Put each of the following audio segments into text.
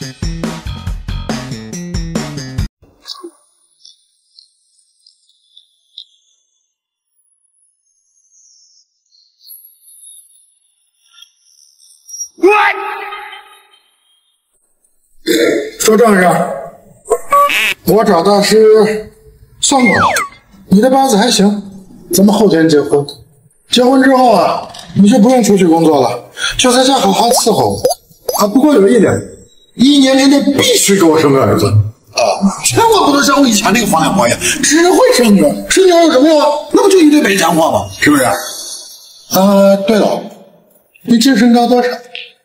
说正事，我找大师算过了，你的八字还行，咱们后天结婚。结婚之后啊，你就不用出去工作了，就在家好好伺候我。啊，不过有一点，1年之内必须给我生个儿子啊！千万不能像我以前那个黄脸婆一样，只会生女儿，生女儿有什么用啊？那不就一堆没钱花吗？是不是？对了，你这身高多少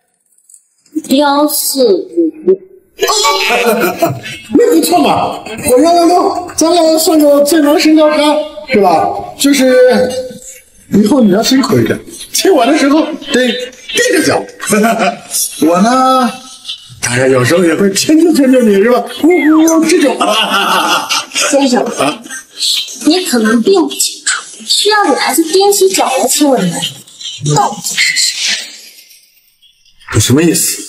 ？145。那不错嘛！我让咱俩算个最能身高差，是吧？就是以后你要辛苦一点，亲我的时候得垫着脚。我呢，当然有时候也会牵着你，是吧？这种。 先生，你可能并不清楚，需要女孩子踮起脚来亲吻的到底是谁？ 你什么意思？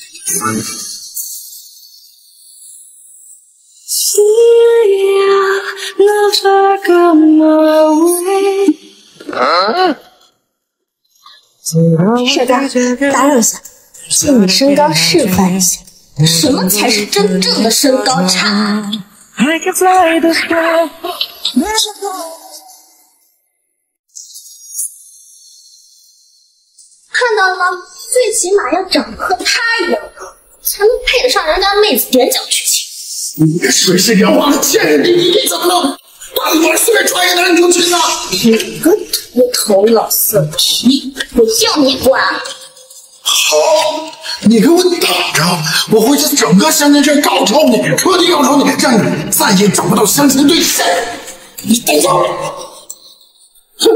帅哥，打扰一下，借你身高示范一下，什么才是真正的身高差？看到了吗？最起码要长得和他一样高，才能配得上人家妹子踮脚去亲。 你个水性杨花的贱人，你怎么能大嘴巴随便抓一个男人就亲呢？ 你个秃头老色批，我要你管！ 好，你给我等着，我回去整个相亲圈搞臭你，彻底搞臭你，让你再也找不到相亲对象。你等着！哼，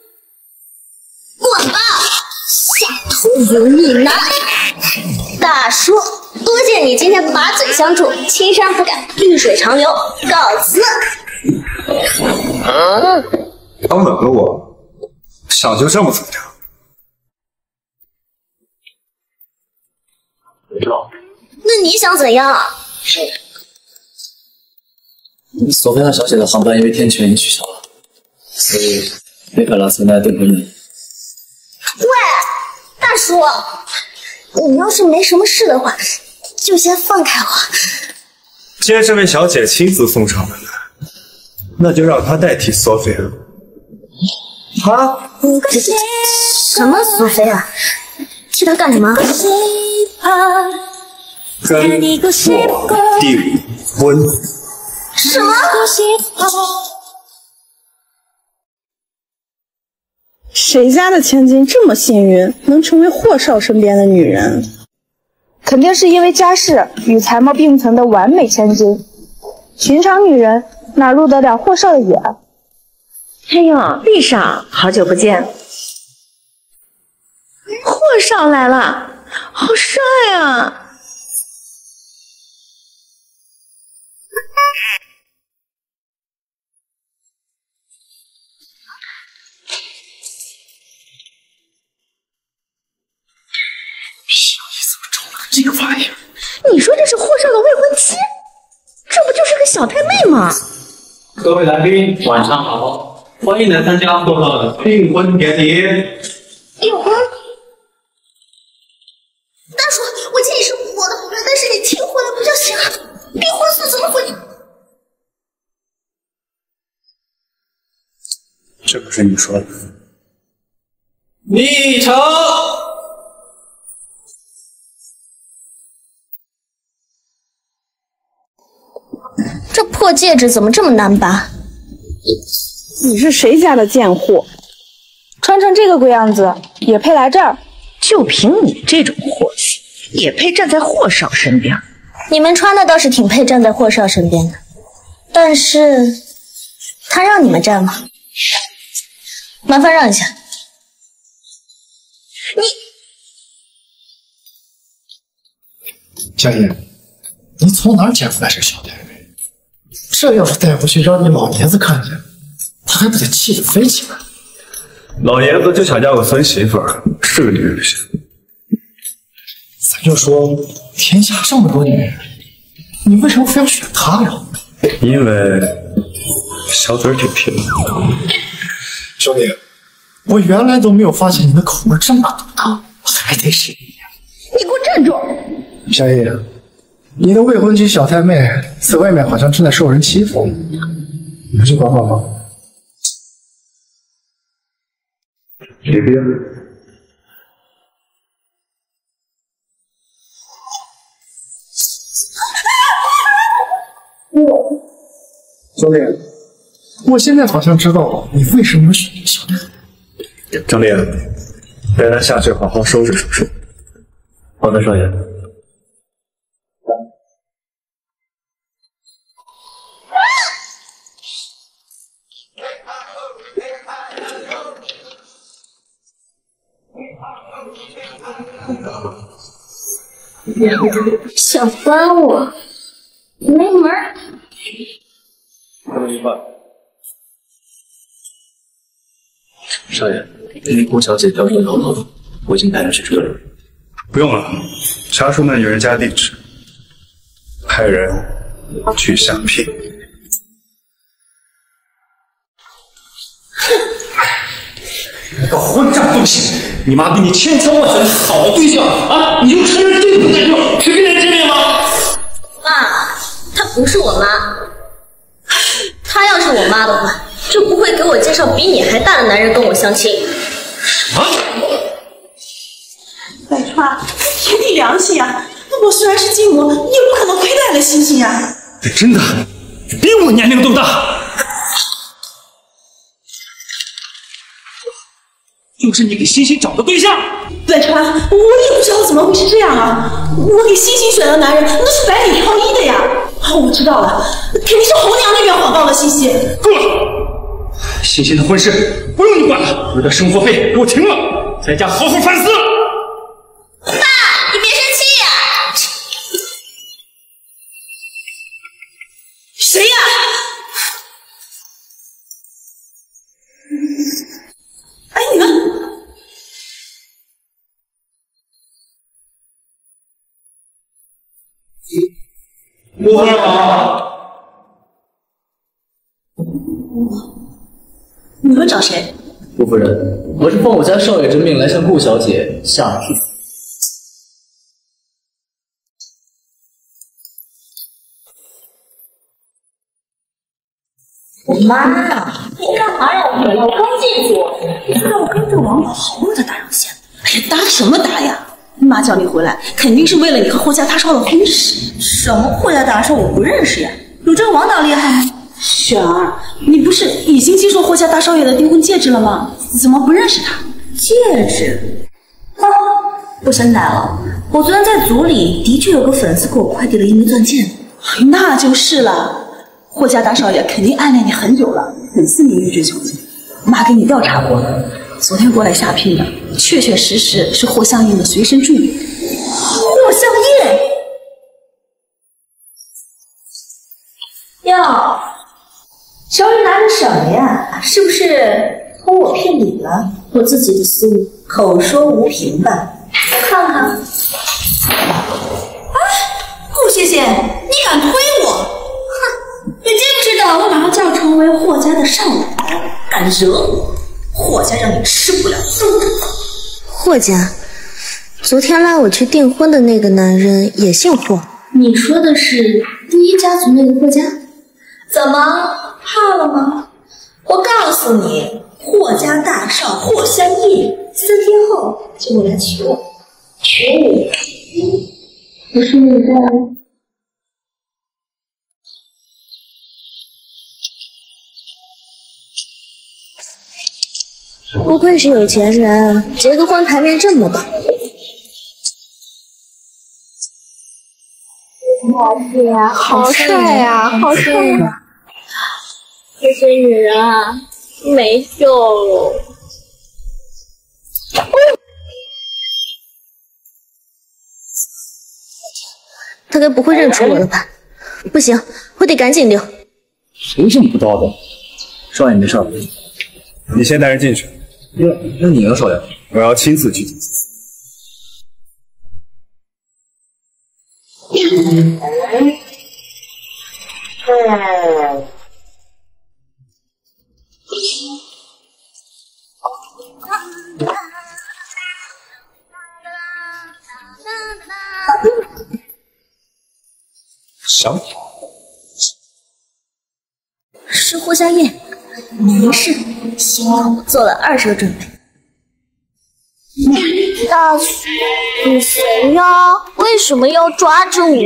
滚吧，下头油腻男！大叔，多谢你今天把嘴相助，青山不改，绿水长流，告辞。 他吻了我，想就这么怎么着？ 那你想怎样？ 索菲亚小姐的航班因为天气原因取消了，所以没法拉斯奈订婚宴。 喂，大叔，你要是没什么事的话，就先放开我。 既然这位小姐亲自送上门来，那就让她代替索菲亚。啊？ 什么苏菲啊？替她干什么？ 跟我订婚。 什么？ 谁家的千金这么幸运，能成为霍少身边的女人？肯定是因为家世与才貌并存的完美千金。寻常女人哪入得了霍少的眼？ 哎呦，丽莎，好久不见！霍少来了，好帅啊！ 这个玩意儿， 你说这是霍少的未婚妻？这不就是个小太妹吗？ 各位来宾，晚上好，欢迎来参加霍少的订婚典礼。 订婚？大叔，我见你是我的朋友，但是你订婚了不就行了？订婚是怎么回事？ 这不是你说的。 立成。 这破戒指怎么这么难拔？ 你是谁家的贱货？穿成这个鬼样子也配来这儿？ 就凭你这种货色，也配站在霍少身边？ 你们穿的倒是挺配站在霍少身边的，但是他让你们站吗？麻烦让一下。 佳音，你从哪儿捡回来这个小太妹？这要是带回去让你老爷子看见，他还不得气得飞起来？ 老爷子就想要个孙媳妇儿，是个女人行。 咱就说天下这么多女人，你为什么非要选她呀？ 因为小嘴挺甜。 兄弟，我原来都没有发现你的口味这么独，还得是你呀！ 你给我站住！ 小野，你的未婚妻小太妹在外面好像正在受人欺负，你不去管管吗？ 别别。 兄弟，我现在好像知道了你为什么要选这个小太妹。 张烈，带他下去好好收拾收拾。 好的，少爷。 想翻我，没门儿！ 他们一块。少爷，因为顾小姐调查到了，我已经派人去追了。 不用了，查出那女人家地址，派人去相聘。 你个混账东西！你妈给你千挑万选的好对象啊，你就承认这种感受，是跟人见面吗？ 妈，她不是我妈。她要是我妈的话，就不会给我介绍比你还大的男人跟我相亲。 什么？ 百川，凭你良心呀！我虽然是继母，你也不可能亏待了欣欣呀。 真的，比我年龄都大。就是你给欣欣找的对象。 百川，我也不知道怎么会是这样啊！我给欣欣选的男人那是百里挑一的呀。我知道了，肯定是红娘那边谎报了欣欣。 够了！欣欣的婚事不用你管了，我的生活费给我停了，在家好好反思。 爸，你别生气呀！ 谁呀？哎，你们顾夫人好。 你们找谁？ 顾夫人，我是奉我家少爷之命来向顾小姐下聘。 妈，你干嘛让我回来？我刚进去。 你知道我跟这王老好好的打上线。哎呀，打什么打呀？妈叫你回来，肯定是为了你和霍家大少的婚事。什么霍家大少我不认识呀？有这个王导厉害吗？雪儿，你不是已经接受霍家大少爷的订婚戒指了吗？怎么不认识他？戒指？啊，不生奶了。我昨天在组里的确有个粉丝给我快递了一枚钻戒。那就是了。霍家大少爷肯定暗恋你很久了，很是明欲追求你。妈给你调查过了，昨天过来下聘的，确确实实是霍香印的随身助理。霍香印？哟，手里拿着什么呀？是不是偷我聘礼了？我自己的私物，口说无凭吧。看看。啊，顾谢谢，你敢推我？你知不知道我马上就要成为霍家的少奶？敢惹我，霍家让你吃不了兜着走。 霍家，昨天拉我去订婚的那个男人也姓霍。你说的是第一家族那个霍家？怎么怕了吗？我告诉你，霍家大少霍香印3天后就会来娶我，娶你。不是那个。不愧是有钱人，结个婚排面这么大。老姐，好帅呀，好帅呀！这些女人啊，没救了。他该不会认出我了吧？不行，我得赶紧溜。 谁这么不道德？少爷没事。 你先带人进去。 那你呢，少爷？ 我要亲自去。 想跑？ 是霍夏夜，没事，幸好我做了20个准备。大叔，你谁呀？为什么要抓着我？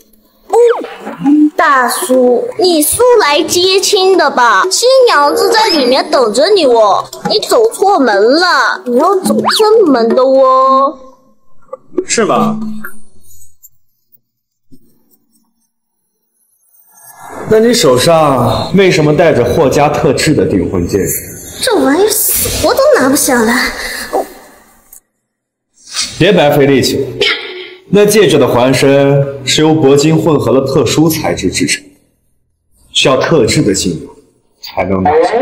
大叔，你速来接亲的吧？新娘子在里面等着你哦。你走错门了，你要走正门的哦。 是吗？ 那你手上为什么带着霍家特制的订婚戒指？ 这玩意死活都拿不下来。 别白费力气了，那戒指的环身是由铂金混合了特殊材质制成，需要特制的金油才能拿下。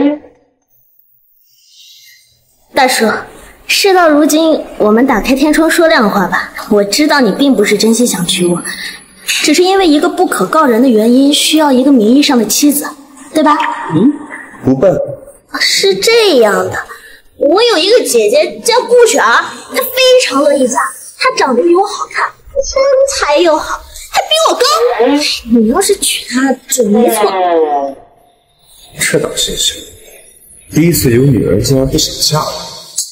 大叔，事到如今，我们打开天窗说亮话吧。我知道你并不是真心想娶我，只是因为一个不可告人的原因，需要一个名义上的妻子，对吧？ 不笨。 是这样的，我有一个姐姐叫顾璇儿，她非常乐意嫁，她长得比我好看，身材又好，还比我高。你要是娶她，准没错。 这倒真是，第一次有女人竟然不想嫁了。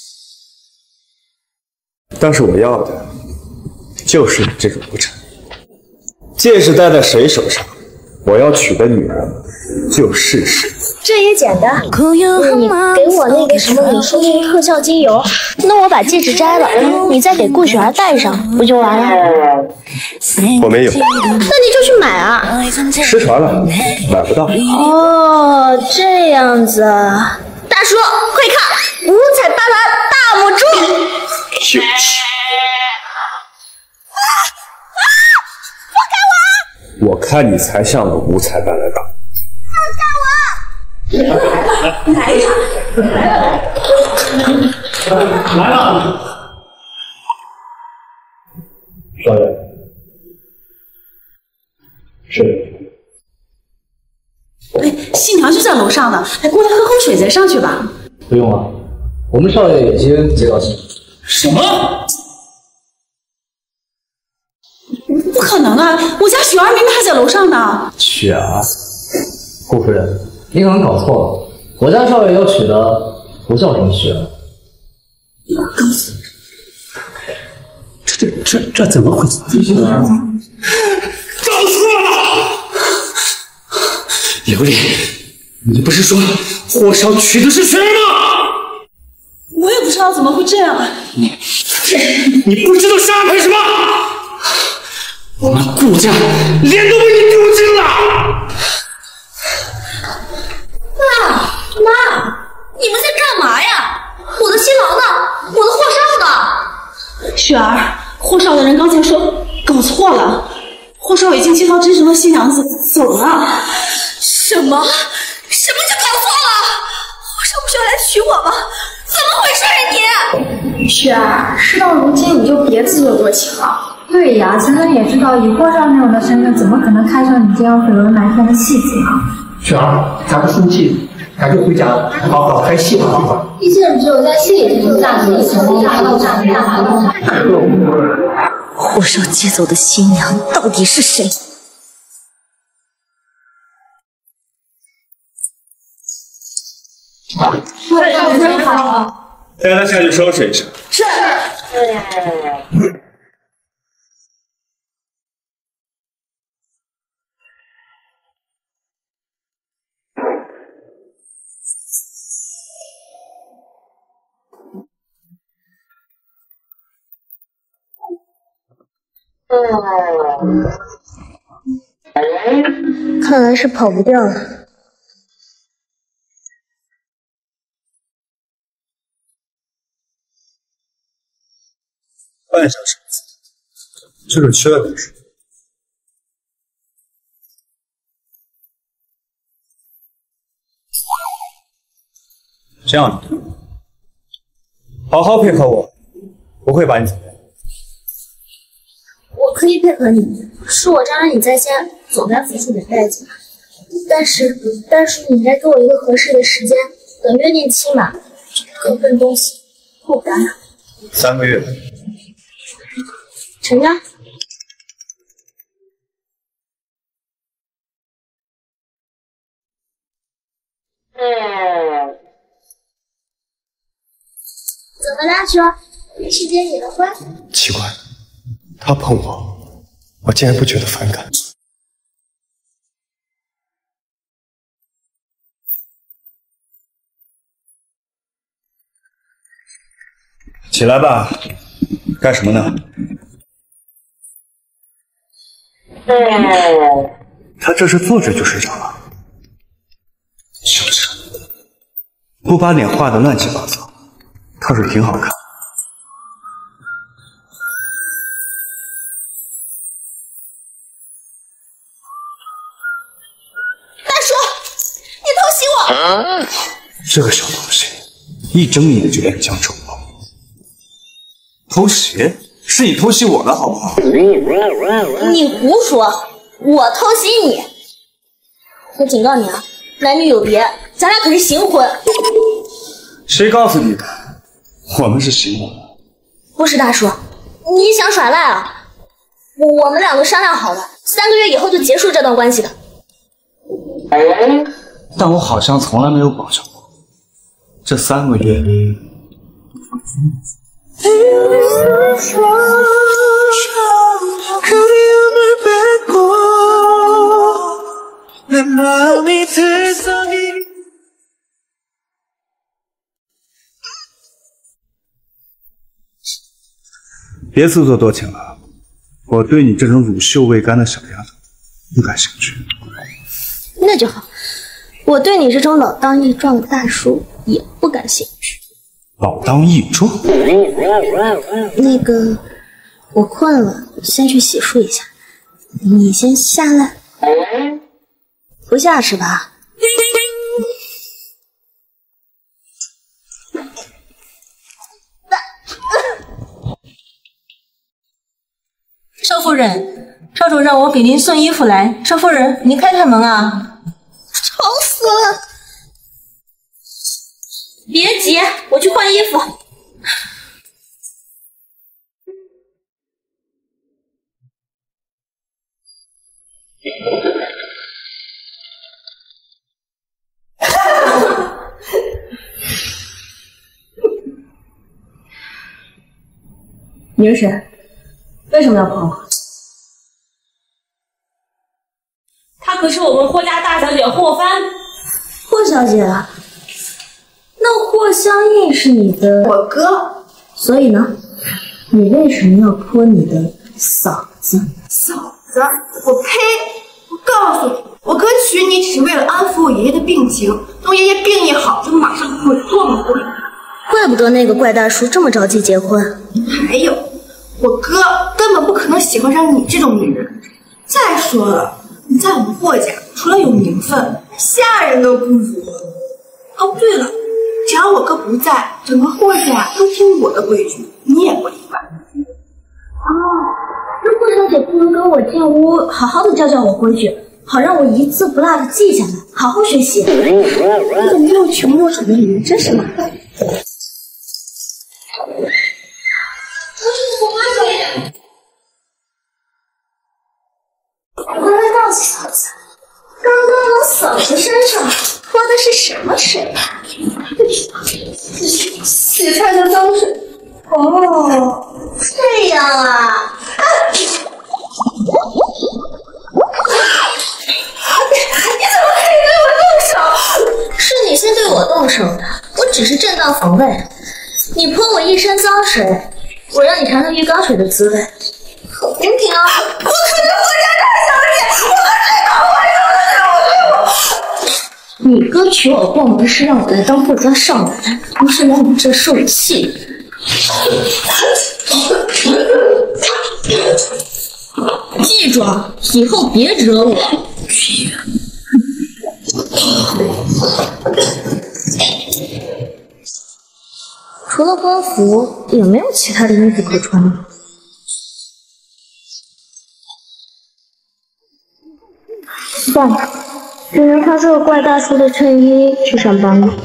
但是我要的就是你这种不成。戒指戴在谁手上，我要娶的女人就是谁。 这也简单，你给我那个什么李叔叔特效精油，那我把戒指摘了，你再给顾雪儿戴上，不就完了？ 我没有。 那你就去买啊！ 失传了，买不到。 哦，这样子啊，大叔，快看，五彩斑斓大母猪！ 就是。我看你才像个五彩斑斓大。 来一场，来了， 少爷，是。 哎，新娘就在楼上呢，哎，过来喝口水再上去吧。 不用了，我们少爷已经接到信。 什么？ 不可能啊！我家雪儿明明还在楼上呢。 雪儿，顾夫人，你可能搞错了，我家少爷要娶的不叫什么雪儿。 这怎么回事？搞错了！琉璃，你不是说霍少娶的是雪儿吗？ 我也不知道怎么会这样啊！ 你不知道是安排什么？我们顾家脸都被你丢尽了！ 妈，你们在干嘛呀？我的新郎呢？我的霍少呢？ 雪儿，霍少的人刚才说搞错了，霍少已经接到真实的新娘子走了。 什么？什么就搞错了？霍少不是要来娶我吗？怎么回事你？ 雪儿，事到如今你就别自作多情了。对呀，岑岑也知道以霍少那种的身份，怎么可能看上你这样绯闻满天的戏子呢？ 雪儿，咱不生气，赶紧回家，好好拍戏吧。 毕竟只有在戏里才能嫁给一层大道上的大王。 霍少接走的新娘到底是谁？ 霍少真好。 带他下去收拾一下。 是。看来是跑不掉了。 半小时，就是缺了点什么。这样的，好好配合我，不会把你怎么样。 我可以配合你， 是我仗着你在先，总该付出点代价。但是你应该给我一个合适的时间，等约定期满，各分东西，不然 3个月。 成交。怎么啦，说是结你的婚？ 奇怪，他碰我竟然不觉得反感。 起来吧，干什么呢？他这是坐着就睡着了。小陈，不把脸画得乱七八糟，倒是挺好看。 大叔，你偷袭我！ 这个小东西，一睁眼就乱将丑报。偷袭？是你偷袭我的好不好？ 你胡说，我偷袭你！我警告你啊，男女有别，咱俩可是行婚。 谁告诉你的？我们是行婚。 不是大叔，你想耍赖啊？我们两个商量好了，3个月以后就结束这段关系的。 但我好像从来没有保证过，这3个月。别自作多情了，我对你这种乳臭未干的小丫头不感兴趣。 那就好，我对你这种老当益壮的大叔也不感兴趣。 老当益壮？ 那个，我困了，先去洗漱一下，你先下来。不下是吧？ 少夫人，少主让我给您送衣服来。少夫人，您开门啊！ 吵死了！别急，我去换衣服。 你是谁？为什么要碰我？她可是我们霍家大小姐霍帆。 霍小姐，那霍香印是你的我哥， 所以呢，你为什么要泼你的嫂子？ 嫂子，我呸！我告诉你，我哥娶你只是为了安抚我爷爷的病情，等我爷爷病一好就马上滚做嘛滚。 怪不得那个怪大叔这么着急结婚。 还有，我哥根本不可能喜欢上你这种女人。再说了，你在我们霍家除了有名分，下人都不如。哦，对了，只要我哥不在，整个霍家都听我的规矩，你也不例外。 哦，那霍小姐不如跟我进屋，好好的教教我规矩，好让我一字不落的记下来，好好学习。这种又穷又蠢的女人真是麻烦。我来告诉嫂子，刚刚我嫂子身上泼的是什么水？ 洗菜的脏水。 哦，这样啊。你怎么可以对我动手？是你先对我动手的，我只是正当防卫。你泼我一身脏水，我让你尝尝浴缸水的滋味，好公平啊！我可是霍家大小姐，我可是你哥娶我过门是让我来当霍家少奶，不是来你这受气。记住，以后别惹我。除了官服，也没有其他的衣服可穿了。 算了，只能穿这个怪大叔的衬衣去上班了。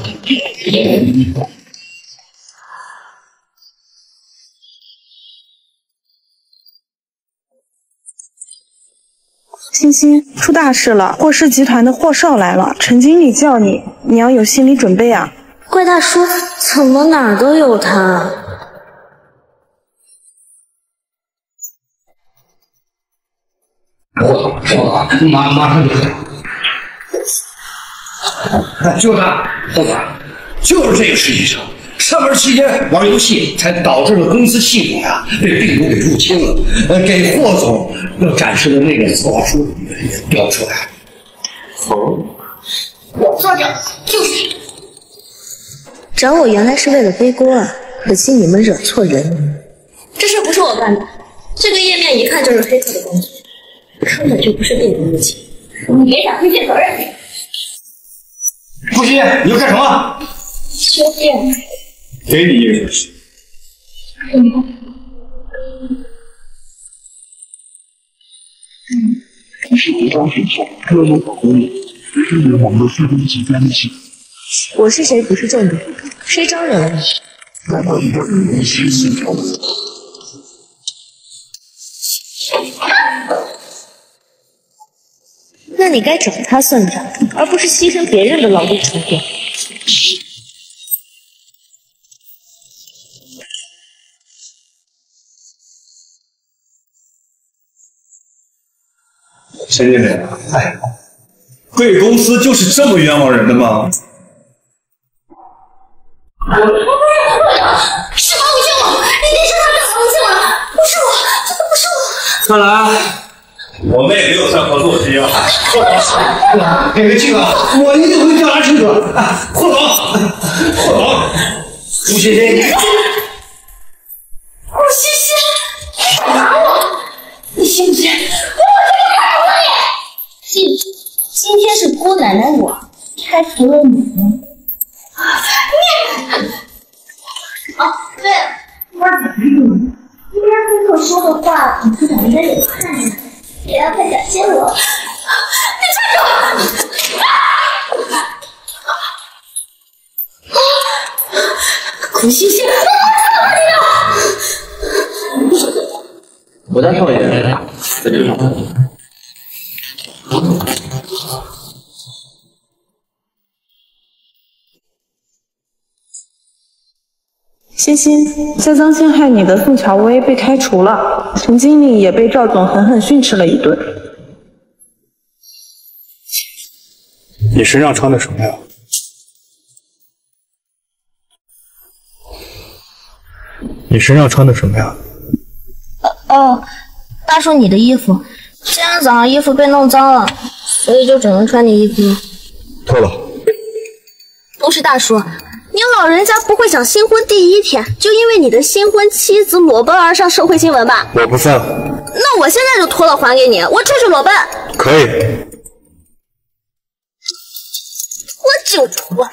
欣欣，出大事了！霍氏集团的霍少来了，陈经理叫你，你要有心理准备啊！ 怪大叔，怎么哪儿都有他？ 马上就来。就是他，后边就是这个世界上，上班期间玩游戏，才导致了公司系统呀被病毒给入侵了。给霍总要展示的那个策划书也调出来。 我做的就是找我，原来是为了背锅啊！可惜你们惹错人。这事不是我干的，这个页面一看就是黑客的工作，根本就不是病毒入侵。你别想推卸责任。 顾惜，你要干什么？ 修电。 给你1个小时。 我是谁不是重点，谁招惹了你？那你该找他算账，而不是牺牲别人的劳动成果。 陈经理，哎，贵公司就是这么冤枉人的吗？ 是王武庆吗？你别说他是王武庆了，不是我，真的不是我。 看来我们也没有算合作之间啊。 给个这个，我一定会调查清楚。霍总，顾欣欣， 顾欣欣，你敢打我？你信不信？我这个看着我你！ 记住，今天是姑奶奶我开除了你。对了，我今天顾客说的话，你部长应该有看见，也要快感谢我。 你站住！ 顾欣欣， 我家少爷在这上班。 欣欣，栽赃陷害你的宋乔薇被开除了，陈经理也被赵总狠狠训斥了一顿。 你身上穿的什么呀？你身上穿的什么呀？ 大叔，你的衣服。今天早上衣服被弄脏了，所以就只能穿你衣服了。 脱了。 不是大叔，你老人家不会想新婚第一天就因为你的新婚妻子裸奔而上社会新闻吧？ 我不在乎。 那我现在就脱了还给你，我出去裸奔。 可以。 我就脱。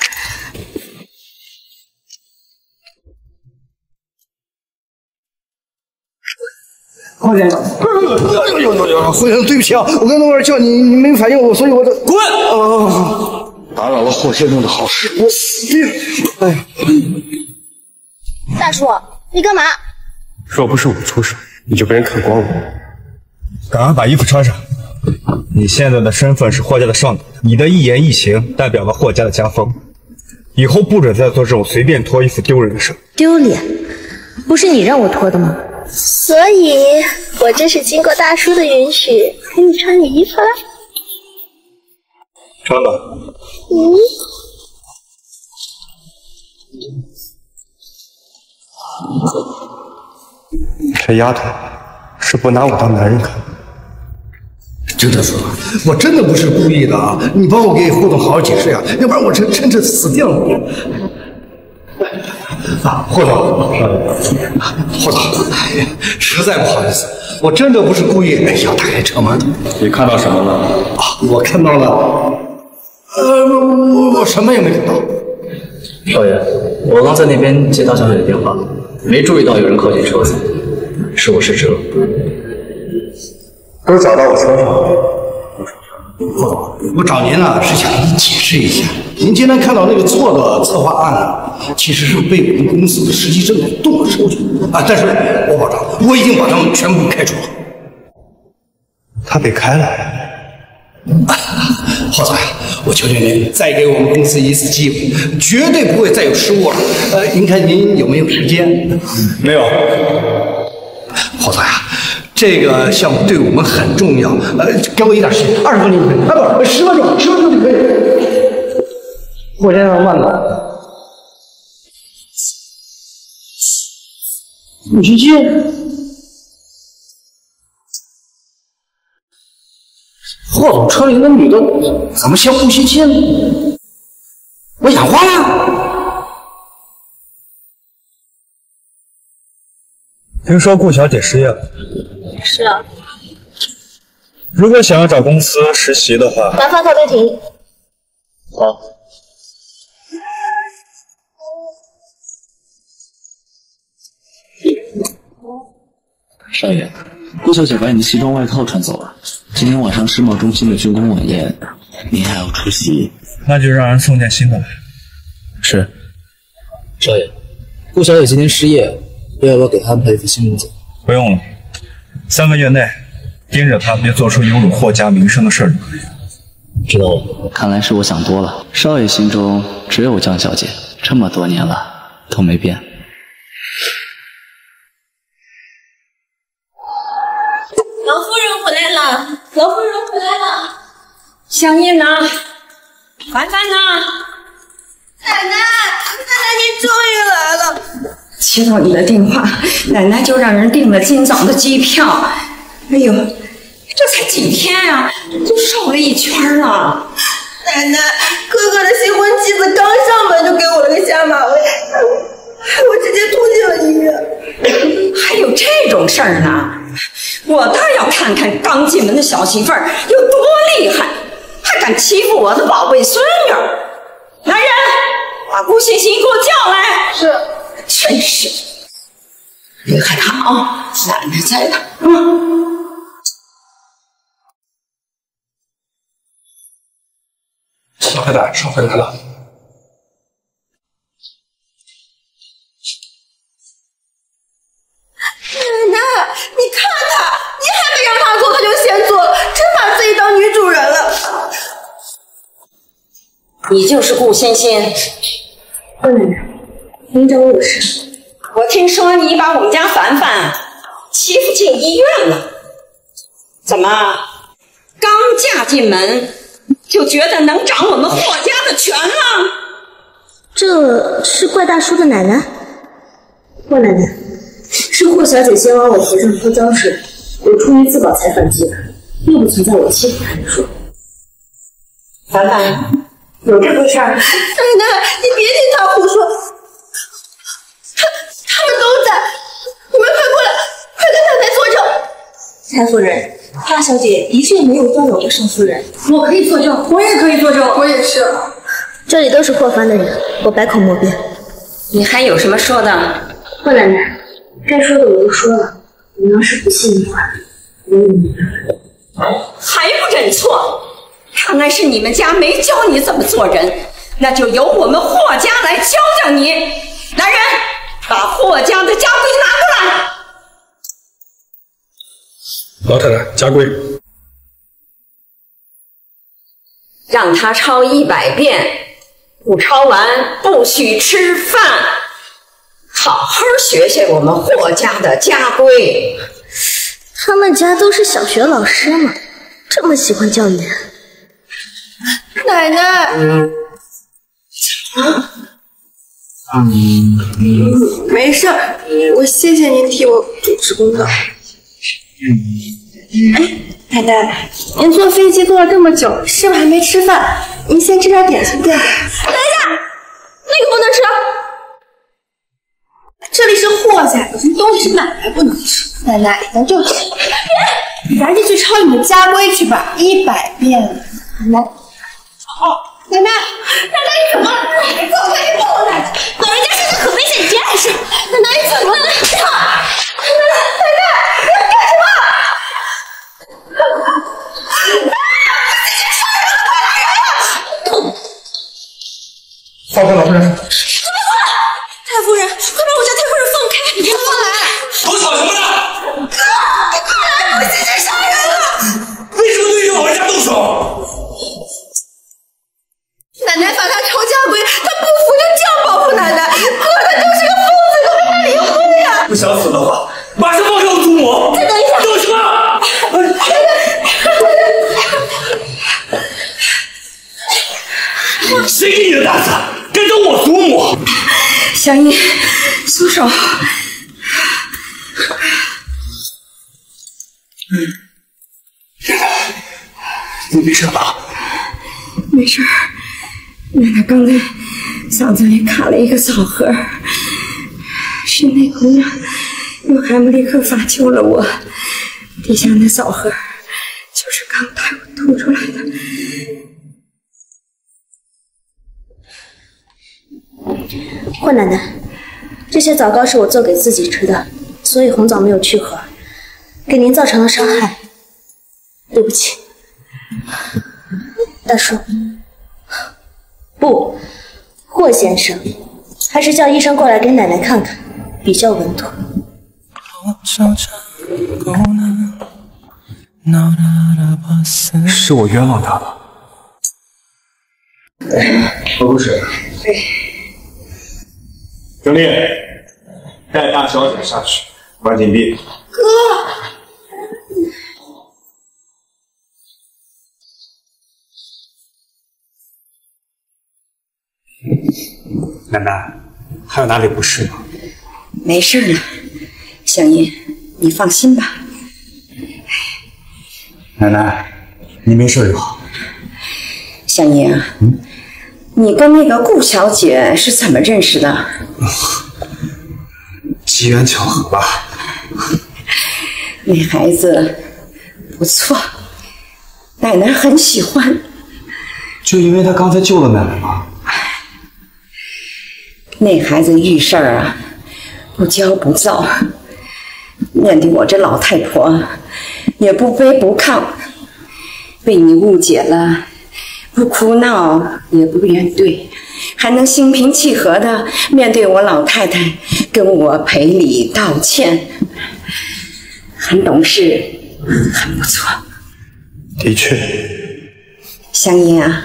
霍先生，霍先生，对不起啊，我刚才玩叫你，你没反应我，所以我滚！ 打扰了霍先生的好事。哎， 大叔，你干嘛？ 若不是我出手，你就被人看光了。 赶快把衣服穿上。你现在的身份是霍家的上等，你的一言一行代表了霍家的家风，以后不准再做这种随便脱衣服丢人的事。 丢脸？不是你让我脱的吗？所以，我这是经过大叔的允许，给你穿你衣服了。 穿吧。 这丫头是不拿我当男人看。 真的是，我真的不是故意的啊！你帮我给霍总好好解释呀，要不然我真是死定了。啊，霍总，霍总，实在不好意思，我真的不是故意要打开车门。 你看到什么了？ 啊，我看到了，我什么也没看到。 少爷，我刚在那边接大小姐的电话，没注意到有人靠近车子，是我失职了。 都找到我车上了。 霍总，我找您呢是想您解释一下，您今天看到那个错的策划案呢，其实是被我们公司的实习生给动了手脚啊！但是我保证，我已经把他们全部开除了。 他被开了。 霍总呀，我求求您再给我们公司一次机会，绝对不会再有失误了。您看您有没有时间？ 没有。 霍总呀，这个项目对我们很重要，给我一点时间，20分钟就可以，啊不，10分钟，10分钟就可以。霍先生慢了。顾欣欣。霍总车里那女的怎么像顾欣欣呢？我眼花了。 听说顾小姐失业了。 是啊。 如果想要找公司实习的话， 打发陶贝婷。 好。 少爷，顾小姐把你的西装外套穿走了。今天晚上世贸中心的竣工晚宴，您还要出席。 那就让人送件新的来。 是。少爷，顾小姐今天失业，要不要给她安排一份新工作？ 不用了，3个月内盯着她别做出有辱霍家名声的事儿就可以了。 知道了。看来是我想多了。少爷心中只有江小姐，这么多年了都没变。 老夫人回来了，老夫人回来了。 香烟呢？凡凡呢？ 奶奶，您终于来了！ 接到你的电话，奶奶就让人订了今早的机票。哎呦，这才几天啊，就瘦了1圈了。 奶奶，哥哥的新婚妻子刚上门就给我了个下马威，害我直接吐进了医院。 还有这种事儿呢？我倒要看看刚进门的小媳妇儿有多厉害，还敢欺负我的宝贝孙女。来人，把顾欣欣给我叫来。 是。 真是，别害怕啊，奶奶在呢。 少太太，少回来了。 奶奶，你看他，你还没让他做，他就先做了，真把自己当女主人了。 你就是顾欣欣。 顾奶奶，您找我有事？ 我听说你把我们家凡凡欺负进医院了，怎么刚嫁进门就觉得能掌我们霍家的权了？ 这是怪大叔的奶奶。霍奶奶，是霍小姐先往我头上泼脏水，我出于自保才反击的，并不存在我欺负她的说。 凡凡，有这回事儿？ 奶奶，你别听他胡说，他们都在，你们快过来，快跟奶奶作证。 蔡夫人，花小姐的确没有动我的少夫人， 我可以作证，我也可以作证，我也是。 这里都是霍凡的人，我百口莫辩。 你还有什么说的？ 霍奶奶，该说的我都说了，你要是不信的话，我也明白。 还不认错？看来是你们家没教你怎么做人，那就由我们霍家来教教你。来人，把霍家的家规拿过来。 老太太，家规。 让他抄100遍，不抄完不许吃饭。好好学学我们霍家的家规。 他们家都是小学老师嘛，这么喜欢教育人。 奶奶，没事儿，我谢谢您替我主持公道。奶奶，您坐飞机坐了这么久，是不是还没吃饭？您先吃点点心垫。等一下，那个不能吃。这里是霍家，有些东西是奶奶不能吃。奶奶，咱就吃。别，赶紧去抄你们家规去吧，100遍。奶奶。奶奶，你怎么了？你走开，你抱我奶奶！老人家现在很危险，你别碍事。奶奶，你怎么了？奶奶，你要干什么？ 老实。 太夫人，快把我家太夫人放开！你别过来！ 都吵什么呢？ 哥，你快来！我现在杀人了！ 为什么对于老人家动手？ 奶奶罚他抄家规，他不服就这样报复奶奶。哥，他就是个疯子，快跟他离婚呀！ 不想死的话，马上放开我祖母！ 再等一下， 有什么？谁给你的胆子敢动我祖母？ 香烟，松手！ 你没事吧？ 没事，奶奶刚才嗓子里卡了一个枣核，是那姑娘用海姆立克法救了我，底下那枣核就是刚才我吐出来的。 霍奶奶，这些枣糕是我做给自己吃的，所以红枣没有去核，给您造成了伤害，对不起。大叔，不，霍先生，还是叫医生过来给奶奶看看，比较稳妥。 是我冤枉他的。 何护士，经理，带大小姐下去，关禁闭。 哥， 奶奶，还有哪里不适吗？ 没事了，香烟，你放心吧。 奶奶，你没事就好。 香烟啊，你跟那个顾小姐是怎么认识的？ 机缘巧合吧。 那孩子不错，奶奶很喜欢。 就因为他刚才救了奶奶吗？ 那孩子遇事儿啊，不骄不躁，面对我这老太婆也不卑不亢，被你误解了，不哭闹也不怨怼，还能心平气和的面对我老太太，跟我赔礼道歉，很懂事，很不错。 的确。 香烟啊，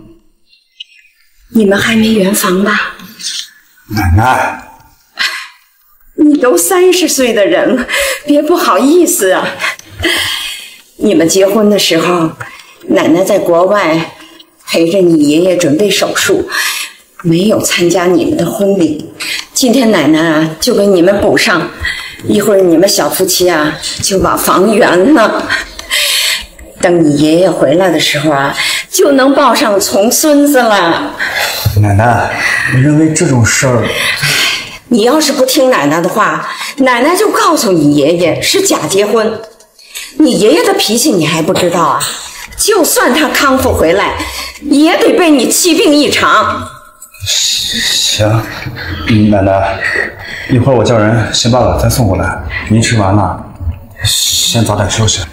你们还没圆房吧？ 奶奶， 你都30岁的人了，别不好意思啊。你们结婚的时候，奶奶在国外陪着你爷爷准备手术，没有参加你们的婚礼。今天奶奶啊，就给你们补上，一会儿你们小夫妻啊就把房圆了。等你爷爷回来的时候啊，就能抱上重孙子了。 奶奶，你认为这种事儿…… 你要是不听奶奶的话，奶奶就告诉你爷爷是假结婚。你爷爷的脾气你还不知道啊？就算他康复回来，也得被你气病一场。 行，奶奶，一会儿我叫人先把晚饭送过来，您吃完了，先早点休息。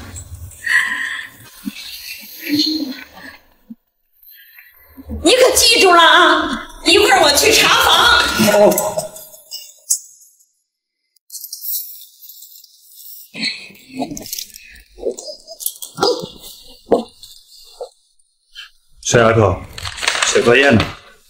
你可记住了啊！一会儿我去查房。 小丫头，写作业呢？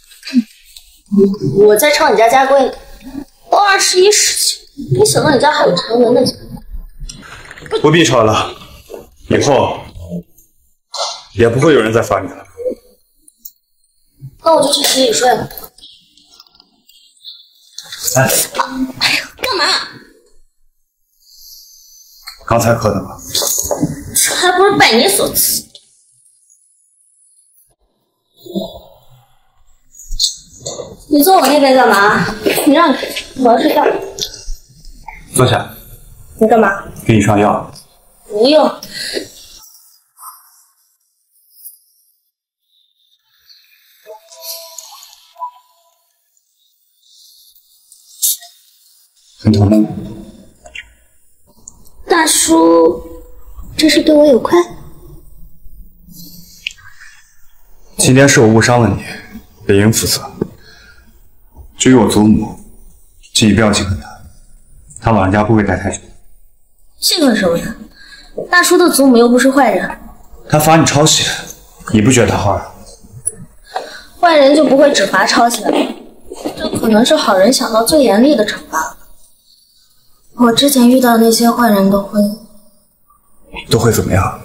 我在抄你家家规，都21世纪，没想到你家还有成文的。 不必抄了，以后也不会有人再罚你了。 那我就去洗洗睡了。 哎， 干嘛？ 刚才喝的吗？ 这还不是拜你所赐。你坐我那边干嘛？你让开，我要睡觉。 坐下。 你干嘛？ 给你上药。 不用。 很疼吗？ 大叔，这是对我有亏？ 今天是我误伤了你，理应负责。 至于我祖母，请你不要记恨她，她老人家不会待太久。 记恨什么呀？大叔的祖母又不是坏人。 她罚你抄写，你不觉得她坏？ 坏人就不会只罚抄写了，这可能是好人想到最严厉的惩罚了。我之前遇到的那些坏人都会怎么样？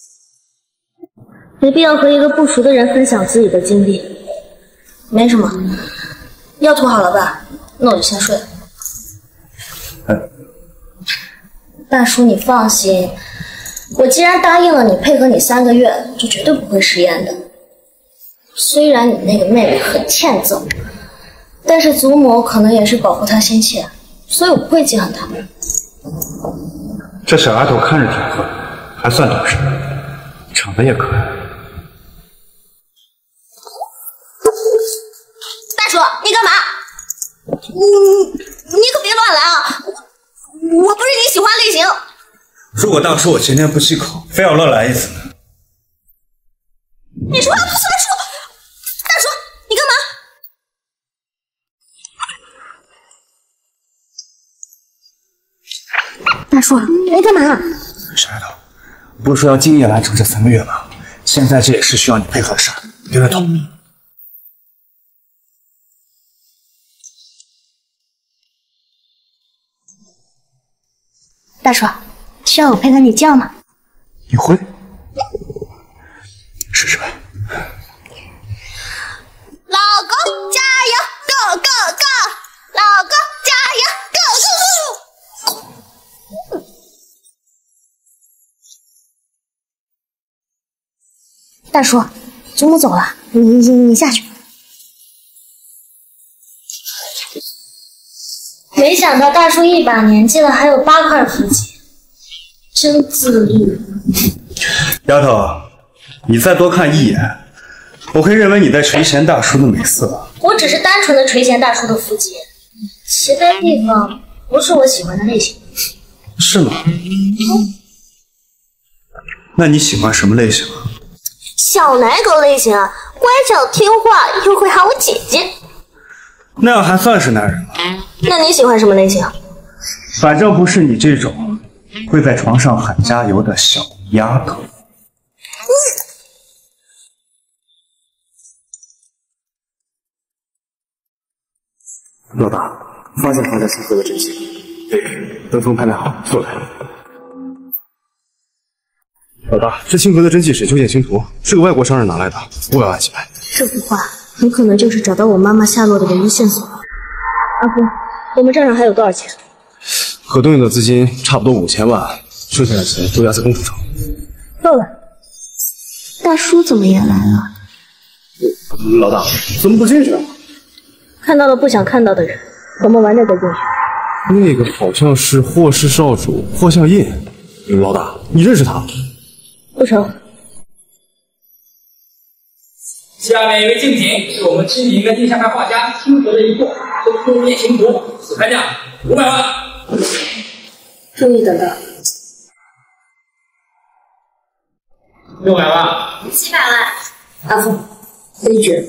没必要和一个不熟的人分享自己的经历。没什么，药涂好了吧？那我就先睡了。大叔，你放心，我既然答应了你配合你3个月，就绝对不会食言的。虽然你那个妹妹很欠揍，但是祖母可能也是保护她心切，所以我不会记恨她。 这小丫头看着挺狠，还算懂事，长得也可爱。 大叔，你干嘛？你可别乱来啊！我不是你喜欢类型。 如果大叔我今天不忌口，非要乱来一次呢？ 你说话不算数！大叔，你干嘛？大叔，你干嘛？ 小丫头，不是说要今夜完成这3个月吗？现在这也是需要你配合的事儿，别乱动。 大叔，需要我配合你叫吗？ 你会？试试呗。 老公加油 ，Go Go Go！ 老公加油 ，Go Go Go！ 大叔，祖母走了，你下去。没想到大叔一把年纪了，还有8块腹肌，真自律。 丫头，你再多看一眼，我会认为你在垂涎大叔的美色。 我只是单纯的垂涎大叔的腹肌，其他地方不是我喜欢的类型。 是吗？那你喜欢什么类型啊？ 小奶狗类型啊，乖巧听话，又会喊我姐姐。 那样还算是男人吗？ 那你喜欢什么类型？ 反正不是你这种会在床上喊加油的小丫头。 老大，发现放在星河的真相。灯峰拍卖好，就来。老大，这星河的真迹《沈丘夜行图》是个外国商人拿来的，500万起拍。 这幅画很可能就是找到我妈妈下落的唯一线索。阿夫，我们账上还有多少钱？ 合同用的资金差不多5000万，剩下的钱都压在公主上。 够了。大叔怎么也来了？ 老大，怎么不进去啊？ 看到了不想看到的人，我们玩着再进去。 那个好像是霍氏少主霍向印。老大，你认识他？ 不成。 下面一位竞品是我们知名的印象派画家清河的一部《深秋夜行图》，此拍价500万。 注意等等。 600万。 700万。阿富，规矩。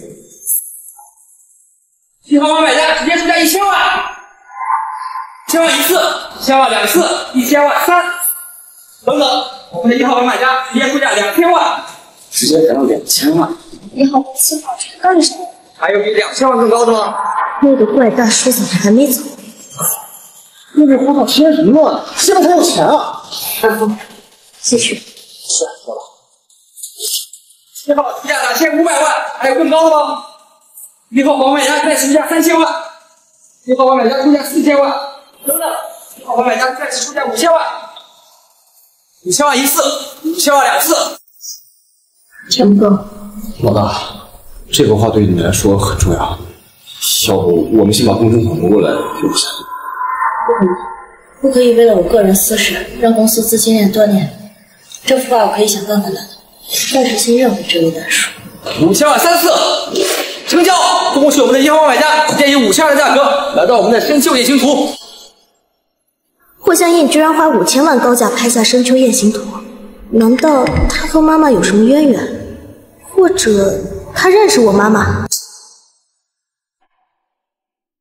1号万买家直接出价1000万，1000万1次，1000万2次，1000万3，等等，我们的1号万买家直接出价2000万， 直接来到2000万。 1号7号这干什么？ 还有比2000万更高的吗？ 那个怪大叔怎么还没走？ 那位花到天什么乱？现在才有钱啊！ 阿富，继续。 是，老大。 1号出价2500万，还有更高的吗？1号房买家再出价3000万，1号房买家出价4000万，等等，1号房买家再次出价5000万，5000万1次，5000万2次， 全不够。 老大，这幅画对你来说很重要，要不我们先把公证款挪过来留下。 不可以，不可以为了我个人私事让公司资金链断裂。这幅画我可以想办法拿到，但是先认回这位大叔。 5000万3次，成交！恭喜我们的1号买家，直接以5000万的价格来到我们的深秋夜行图。 霍向印居然花5000万高价拍下深秋夜行图，难道他和妈妈有什么渊源？或者他认识我妈妈？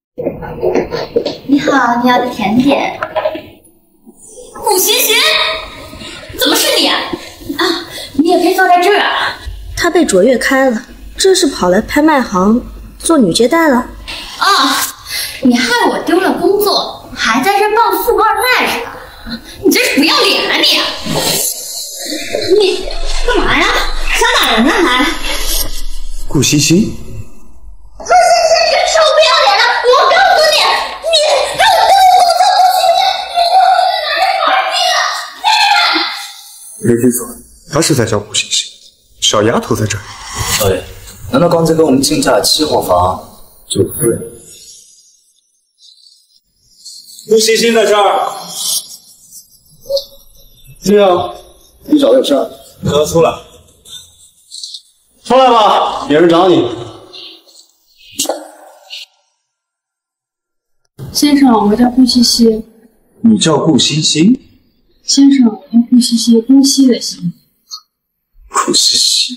你好，你要甜点？ 顾欣欣，怎么是你啊？啊，你也可以坐在这儿啊。 他被卓越开了，这是跑来拍卖行做女接待了？ 啊，你害我丢了工作，还在这傍富二代是吧？你真是不要脸啊你！你干嘛呀？想打人呢还？ 顾欣欣， 顾欣欣真是不要脸了！我告诉你，你害我丢了工作，顾欣欣，你给我拿人没听错，他是在叫顾欣欣，小丫头在这里。 少爷，难道刚才跟我们竞价期货房就不对？ 顾欣欣在这儿。 金阳，你找我有事儿？ 哥出来。 出来吧，有人找你。 先生，我叫顾西西。 你叫顾欣欣？ 先生，我叫顾西西，东西的西。 顾西西。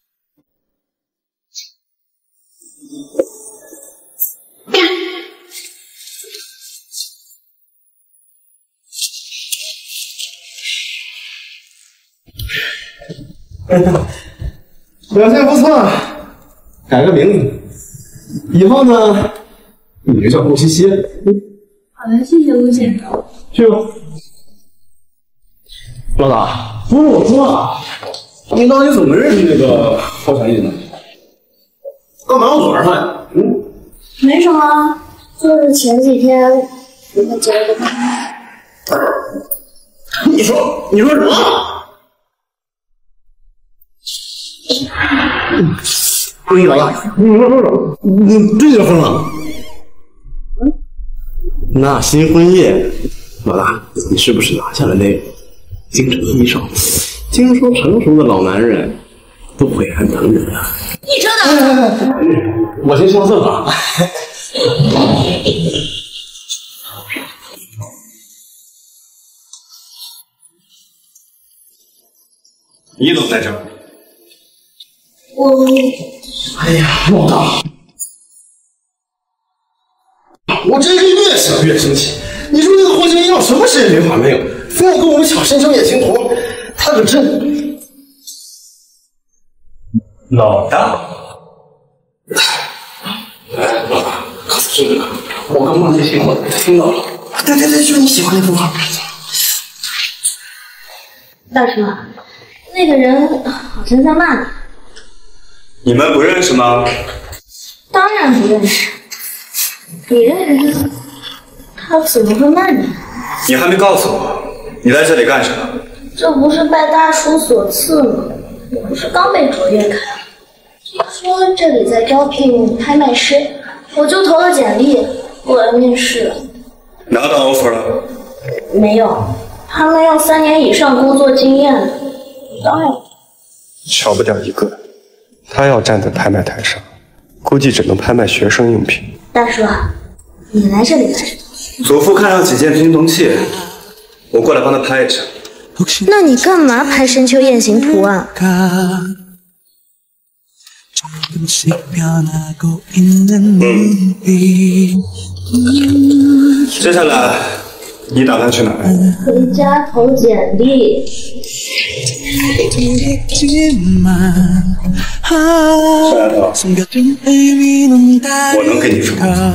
表现不错，改个名字，以后呢，你就叫顾西西。 好的，谢谢顾先生。 去吧。老大，不是我说啊，你到底怎么认识这个郝小艺的呢？干嘛要躲着他呀？ 没什么，就是前几天跟他结了个婚。 你说什么？不是老大，你这结婚了？那新婚夜，老大，你是不是拿下了那个京城医生？听说成熟的老男人都会爱疼人啊！ 你真的？ 我先相赠啊！ 你怎么在这儿？ 哎呀，老大，我真是越想越生气。你说那个霍金要什么事业规划没有，非要跟我们抢申请远行图，他可真…… 老大， 老大，告诉孙哥，我刚刚那情况他听到了。对，就是你喜欢那幅画。 大叔，那个人好像在骂你。 你们不认识吗？ 当然不认识，你认识他，他怎么会骂你？ 你还没告诉我，你来这里干什么？ 这不是拜大叔所赐吗？我不是刚被卓越开了，听说这里在招聘拍卖师，我就投了简历，过来面试了。 拿到 offer 了？ 没有，他们要3年以上工作经验的，当然。 少不掉一个。他要站在拍卖台上，估计只能拍卖学生用品。 大叔，你来这里干什么？ 祖父看上几件青铜器，我过来帮他拍一下。 那你干嘛拍深秋雁行图啊？ 接下来你打算去哪儿？ 回家投简历。 小丫头，我能给你份工作。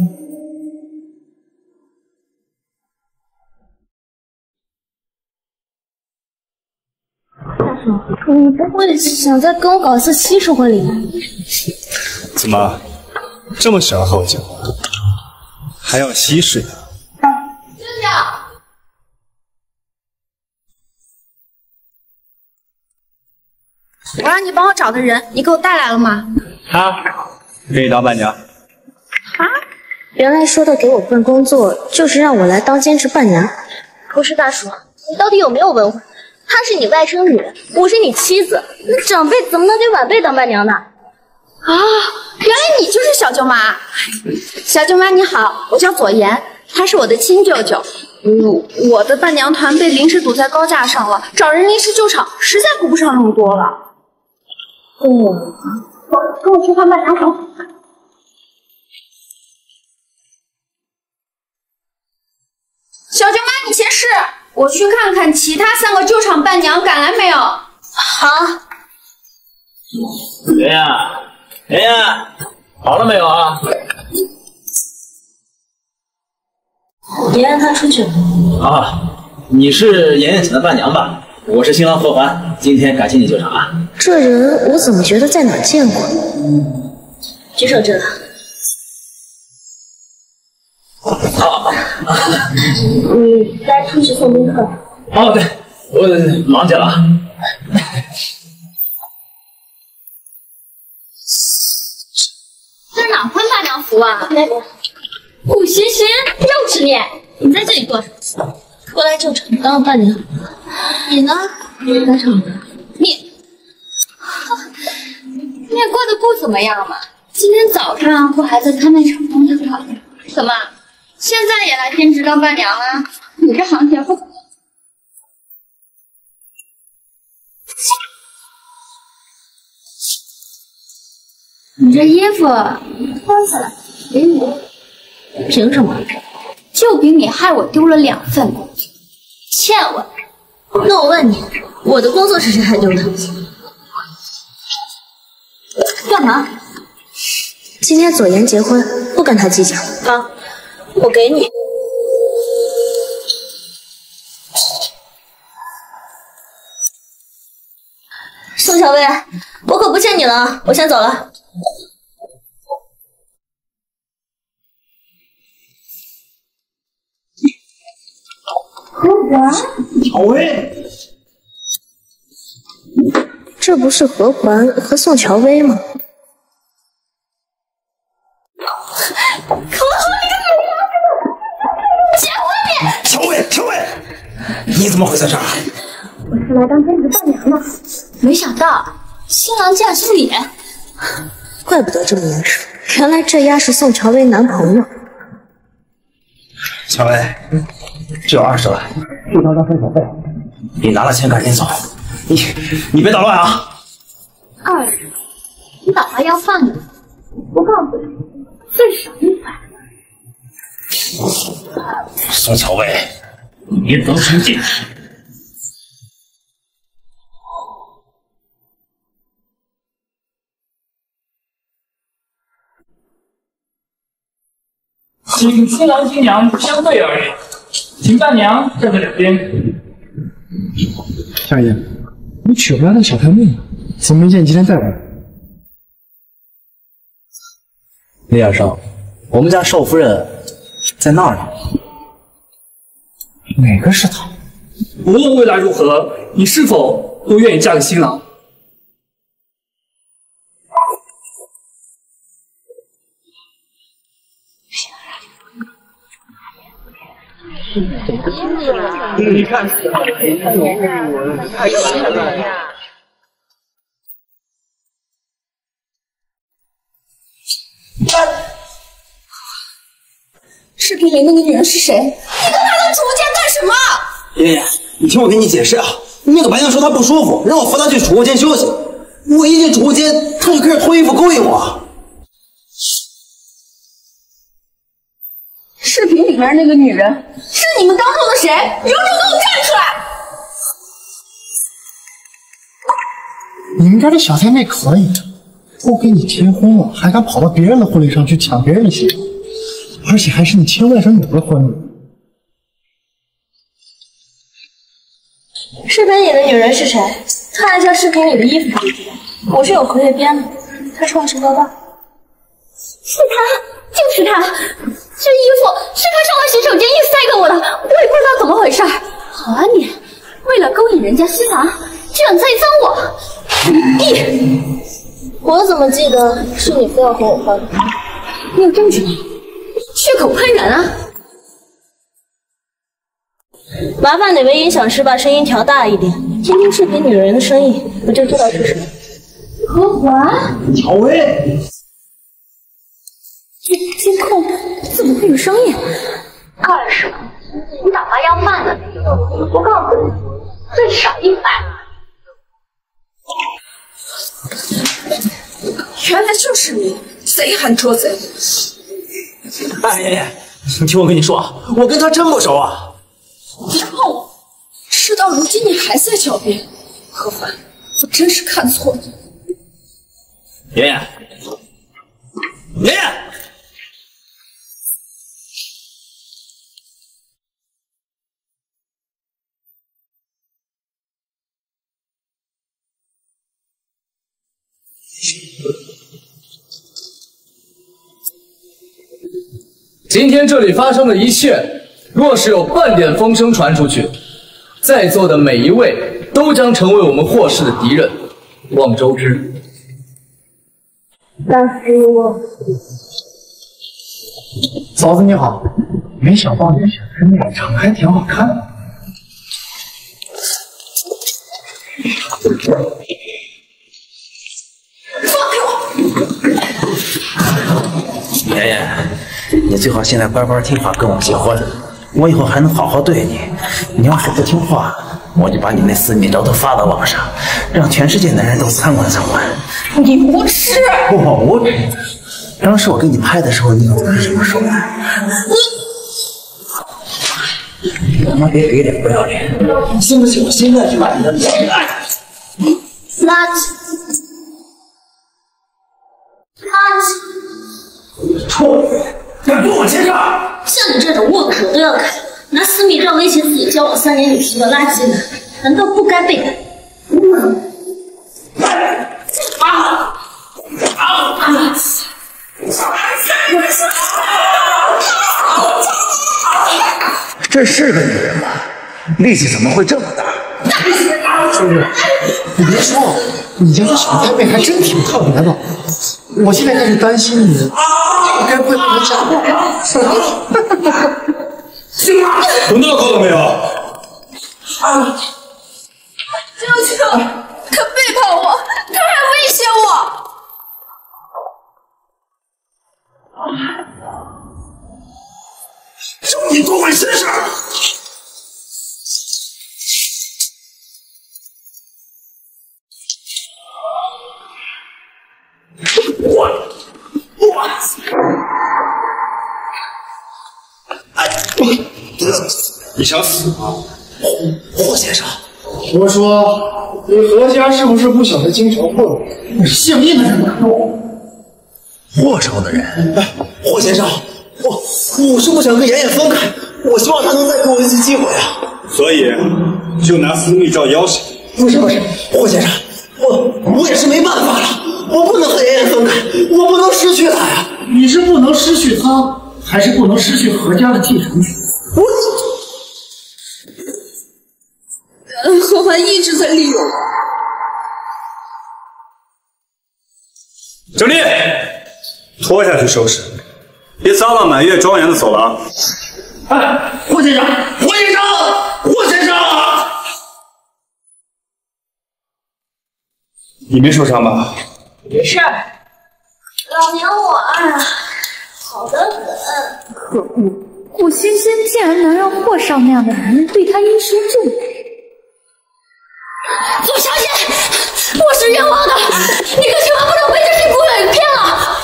大叔，你不会想再跟我搞一次西式婚礼吧？ 怎么这么喜欢和我讲话？还要西式的？ 舅舅。 我让你帮我找的人，你给我带来了吗？ 给你当伴娘。 原来说的给我份工作，就是让我来当兼职伴娘。不是大叔，你到底有没有文化？她是你外甥女，我是你妻子，那长辈怎么能给晚辈当伴娘呢？ 啊，原来你就是小舅妈。小舅妈你好，我叫左岩，他是我的亲舅舅。我的伴娘团被临时堵在高架上了，找人临时救场，实在顾不上那么多了。跟我去看伴娘房。 你先试，我去看看其他3个救场伴娘赶来没有。 好。 妍妍，妍妍，好了没有啊？ 妍妍她出去了。 啊，你是妍妍请的伴娘吧？我是新郎何环，今天感谢你救场啊。 这人我怎么觉得在哪儿见过？ 举手之劳。你该出去送宾客。 哦，对，我忙去了。 这是哪换伴娘服啊？那个，顾欣欣，又是你！你在这里做什么？ 过来救场当伴娘。你呢？来场的。 你也过得不怎么样嘛。今天早上不还在开卖场当灯泡？怎么，现在也来兼职当伴娘了？你这行情不？你这衣服脱下来给我， 凭什么？ 就凭你害我丢了2份工作，欠我。 那我问你，我的工作是谁害丢的？ 干嘛？ 今天左岩结婚，不跟他计较。 好，我给你。宋小薇，我可不欠你了，我先走了。 何环， 小薇， 这不是何环和宋乔薇吗？ 可好你个女人，结婚你！ 小薇，小薇，你怎么会在这儿？ 我是来当兼职伴娘的，没想到新郎竟然是你， 怪不得这么眼熟，原来这丫是宋乔薇男朋友。 小薇，只有20万，就当分手费。你拿了钱赶紧走，你别捣乱啊 ！20，你打发要饭的，我告诉你，最少100。 宋小薇，你能听进去？ 请新郎新娘相对而言，请伴娘站在两边。 夏夜，你娶回来的小太妹呢？怎么没见你今天带回来？ 李先生，我们家少夫人在那儿呢。 哪个是她？ 无论未来如何，你是否都愿意嫁给新郎？ 你看， 视频里那个女人是谁？你跟她的直播间干什么？ 爷爷，你听我给你解释啊！那个白娘说她不舒服，让我扶她去储物间休息。我一进储物间，她就开始脱衣服勾引我。 视频里面那个女人是你们当中的谁？有种给我站出来！ 你们家这小太妹可以，都跟你结婚了，还敢跑到别人的婚礼上去抢别人的新娘，而且还是你亲外甥女的婚礼。 视频里的女人是谁？看一下视频里的衣服就知道。我是有荷叶边的，她穿什么吧？ 是她，就是她。这衣服是他上完洗手间硬塞给我的，我也不知道怎么回事。好啊你，为了勾引人家新郎，居然栽赃我！你， 我怎么记得是你非要和我换的？ 你有证据吗？血口喷人啊！ 麻烦哪位音响师把声音调大一点，听听视频女人的声音，我就知道是谁。 何环， 乔薇。 监控怎么会有声音？20万，你打发要饭的，我告诉你，最少100。 原来就是你，贼喊捉贼！ 哎爷爷，你听我跟你说啊，我跟他真不熟啊。 然后，事到如今你还在狡辩，何凡，我真是看错了。 妍妍，妍妍。 今天这里发生的一切，若是有半点风声传出去，在座的每一位都将成为我们霍氏的敌人，望周知。 大师， 嫂子你好，没想到你选的是那个，长得还挺好看的。 妍妍，你最好现在乖乖听话，跟我结婚，我以后还能好好对你。你要是不听话，我就把你那私密照都发到网上，让全世界男人都参观参观。 你无耻！ 我无耻！当时我给你拍的时候，你可不是这么说的。你他妈别给脸不要脸！你信不信我现在就把你的脸垃圾！ 臭人，敢动我身上！ 像你这种握个手都要砍，拿私密照威胁自己交往3年女婿的垃圾男，难道不该被打？ 这是个女人吗？力气怎么会这么大？ 兄弟，你别说，你家这小太妹还真挺特别的。我现在开始担心你，该不会被人家暴了？ 行了， 闻到口了没有？ 舅舅，他背叛我，他还威胁我。 就你多管闲事！ 你想死吗？ 霍先生， 我说，你何家是不是不想在京城混？你是姓厉的人敢动？ 霍州的人，霍先生，我是不想跟妍妍分开，我希望她能再给我一次机会啊！ 所以就拿私密照要挟。 不是，霍先生，我也是没办法了，我不能和妍妍分开，我不能失去她呀！ 你是不能失去她，还是不能失去何家的继承权？ 何凡一直在利用我。 整理，拖下去收拾，别脏了满月庄园的走廊。 哎，霍先生，霍先生，霍先生！ 你没受伤吧？ 没事，老娘我啊，好得很。 可恶，顾欣欣竟然能让霍少那样的男人对她依循重点。 左小姐，我是冤枉的，你可千万不能被这批姑娘给骗了。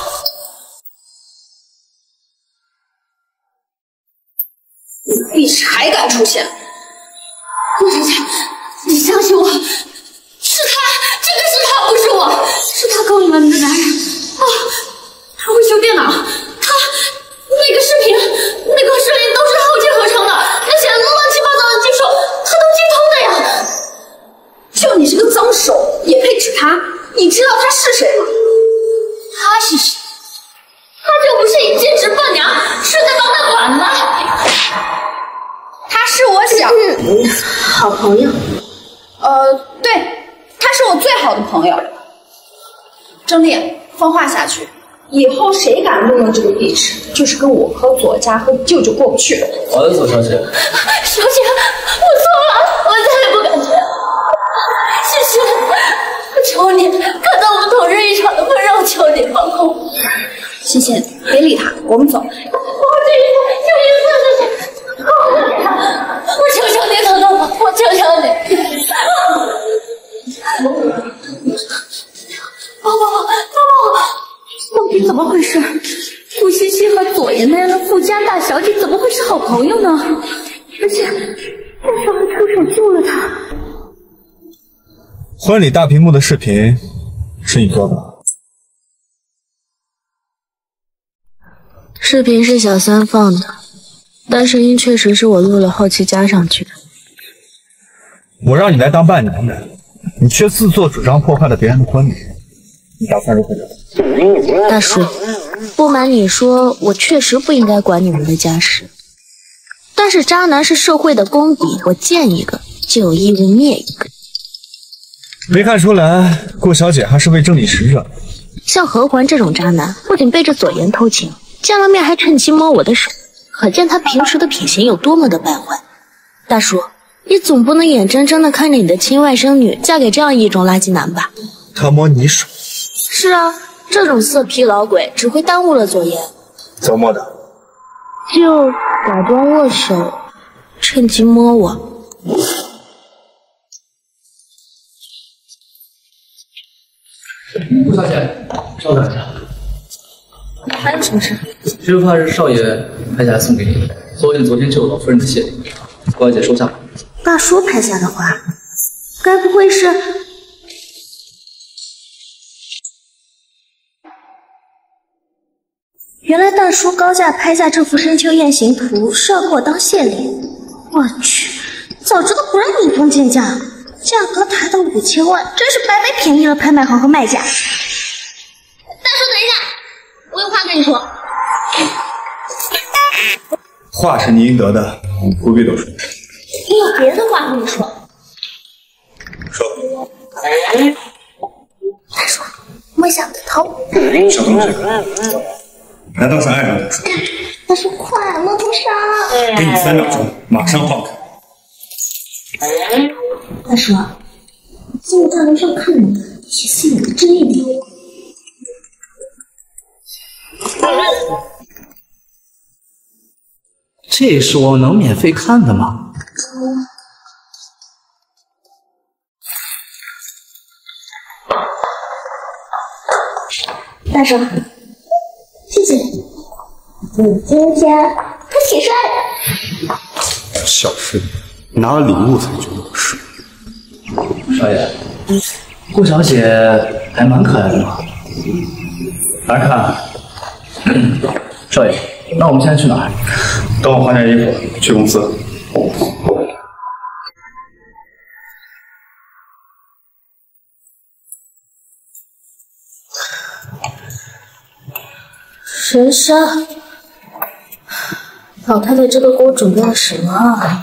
碧池还敢出现？顾小姐，你相信我，是他，这个是他，不是我，是他勾引了你的男人啊！他会修电脑，他那个视频、那个声音都是后期合成的，那些乱七八糟的技术，他都精通的呀！就你这个脏手，也配指他？你知道他是谁吗？他是谁？他就不是一兼职伴娘，是在帮他管吗？他是我好朋友。 对，他是我最好的朋友。郑丽，放话下去，以后谁敢弄了这个碧池，就是跟我和左家和舅舅过不去。 好的，左小姐。 小姐，我错了，我再也不敢这样。谢谢，我求你，看到我们同日一场的温柔，求你放过我。 欣欣，别理他，我们走。 我这一次就一次，我求求你，等等我，我求求你。 宝宝，到底怎么回事？顾欣欣和左爷那样的富家大小姐怎么会是好朋友呢？而且大少还出手救了他。 婚礼大屏幕的视频是你做的？ 视频是小三放的，但声音确实是我录了后期加上去的。 我让你来当伴娘的，你却自作主张破坏了别人的婚礼，你打算如何了？ 大叔，不瞒你说，我确实不应该管你们的家事，但是渣男是社会的公敌，我见一个就有义务灭一个。 没看出来，顾小姐还是位正义使者。 像何环这种渣男，不仅背着左言偷情，见了面还趁机摸我的手，可见他平时的品行有多么的败坏。大叔，你总不能眼睁睁地看着你的亲外甥女嫁给这样一种垃圾男吧？ 他摸你手？ 是啊，这种色批老鬼只会耽误了左言。 怎么摸的？ 就假装握手，趁机摸我。 顾小姐，稍等一下。 还有什么事？ 这怕是少爷拍下来送给你，昨天救老夫人的谢礼，顾小姐收下吧。 大叔拍下的花，该不会是……原来大叔高价拍下这幅深秋雁行图是要给我当谢礼。我去，早知道不让以工见价，价格抬到5000万，真是白白便宜了拍卖行和卖家。大叔，等一下，我有话跟你说。 话是你应得的，不必多说。 我有别的话跟你说。 说。 大叔，我想得头。 小东西，难道是爱上他说？ 大叔，快，摸头杀！ 给你3秒钟，马上放开。 大叔，今日大楼上看你，也是有真一点。 这是我能免费看的吗？ 大叔，谢谢你。你今天还挺帅的。 小事，拿了礼物才觉得有事。 少爷，顾小姐还蛮可爱的嘛。来看，少爷，那我们现在去哪儿？ 等我换件衣服，去公司。 神杀！老太太这个给我准备了什么啊？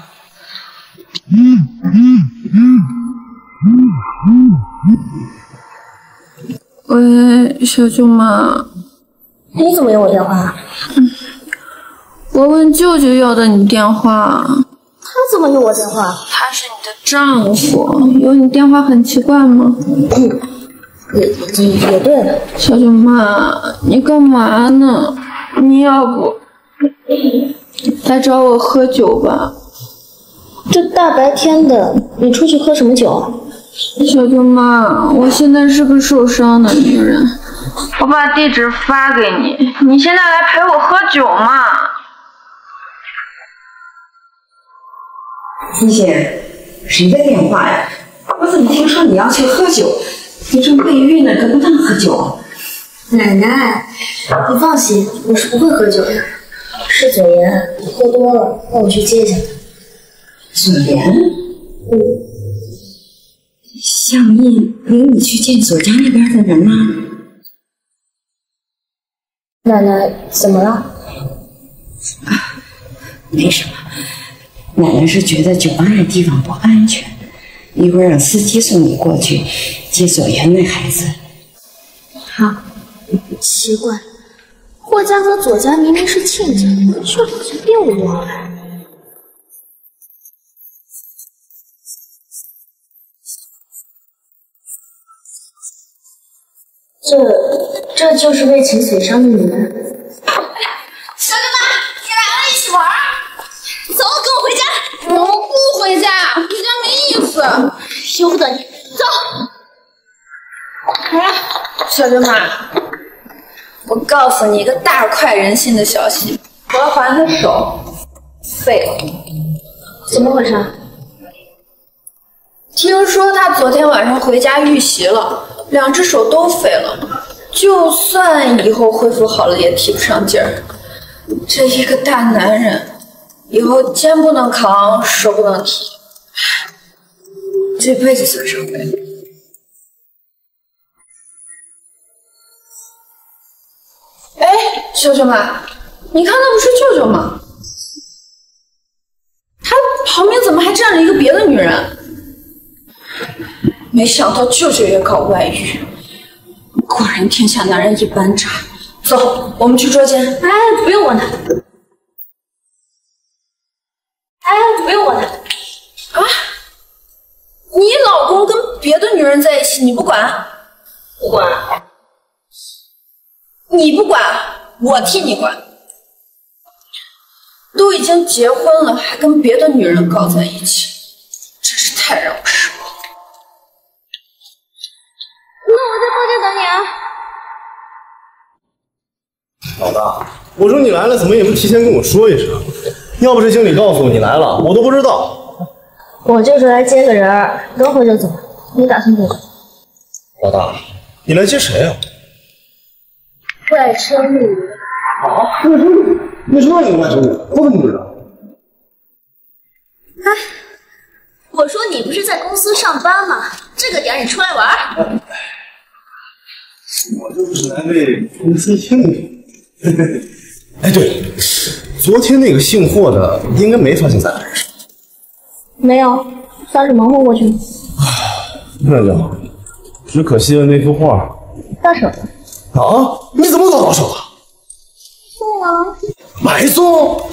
喂，小舅妈。 你怎么有我电话？ 我问舅舅要的你电话。 他怎么有我电话？ 他是你的丈夫，有你电话很奇怪吗？ 也对了。 小舅妈，你干嘛呢？你要不来找我喝酒吧？ 这大白天的，你出去喝什么酒？ 小舅妈，我现在是个受伤的女人，我把地址发给你，你现在来陪我喝酒嘛？ 丽姐，谁的电话呀？我怎么听说你要去喝酒？你正备孕呢，可不能喝酒。 奶奶，你放心，我是不会喝酒的。是左言喝多了，让我去接一下他。 左言？向义领你去见左家那边的人吗？ 奶奶，怎么了？ 没什么，奶奶是觉得酒吧那地方不安全，一会儿让司机送你过去接左言那孩子。 好。奇怪，霍家和左家明明是亲家，却好像并无往来。这就是为情所伤的女人。 小舅妈，你来了，一起玩。走，跟我回家。我不回家，回家没意思。 由不得你，走。 小舅妈，我告诉你一个大快人心的消息，我要还他手。废了。 怎么回事？ 听说他昨天晚上回家遇袭了，2只手都废了，就算以后恢复好了也提不上劲儿。这一个大男人，以后肩不能扛，手不能提，这辈子算伤悲。哎，兄弟们，你看那不是舅舅吗？他旁边怎么还站着一个别的女人？没想到舅舅也搞外遇，果然天下男人一般渣。走，我们去捉奸。 哎，不用我拿。哎，不用我拿。 啊？你老公跟别的女人在一起，你不管？ 不管。 你不管，我替你管。都已经结婚了，还跟别的女人搞在一起，真是太让我失望了。 那我在包间等你啊。 老大，我说你来了，怎么也不提前跟我说一声？要不是经理告诉我你来了，我都不知道。 我就是来接个人，等会就走。你打算多久？ 老大，你来接谁啊？ 外甥女。 啊？外甥女？你知道你外甥女？我怎么不知道？ 哎，我说你不是在公司上班吗？这个点你出来玩？ 我这不是来为公司庆祝。哎，对，昨天那个姓霍的应该没发现咱俩认识。 没有，算是蒙混过去了。 那就好，只可惜了那幅画。 到手了。 啊？你怎么搞到手的？ 送了。 白送？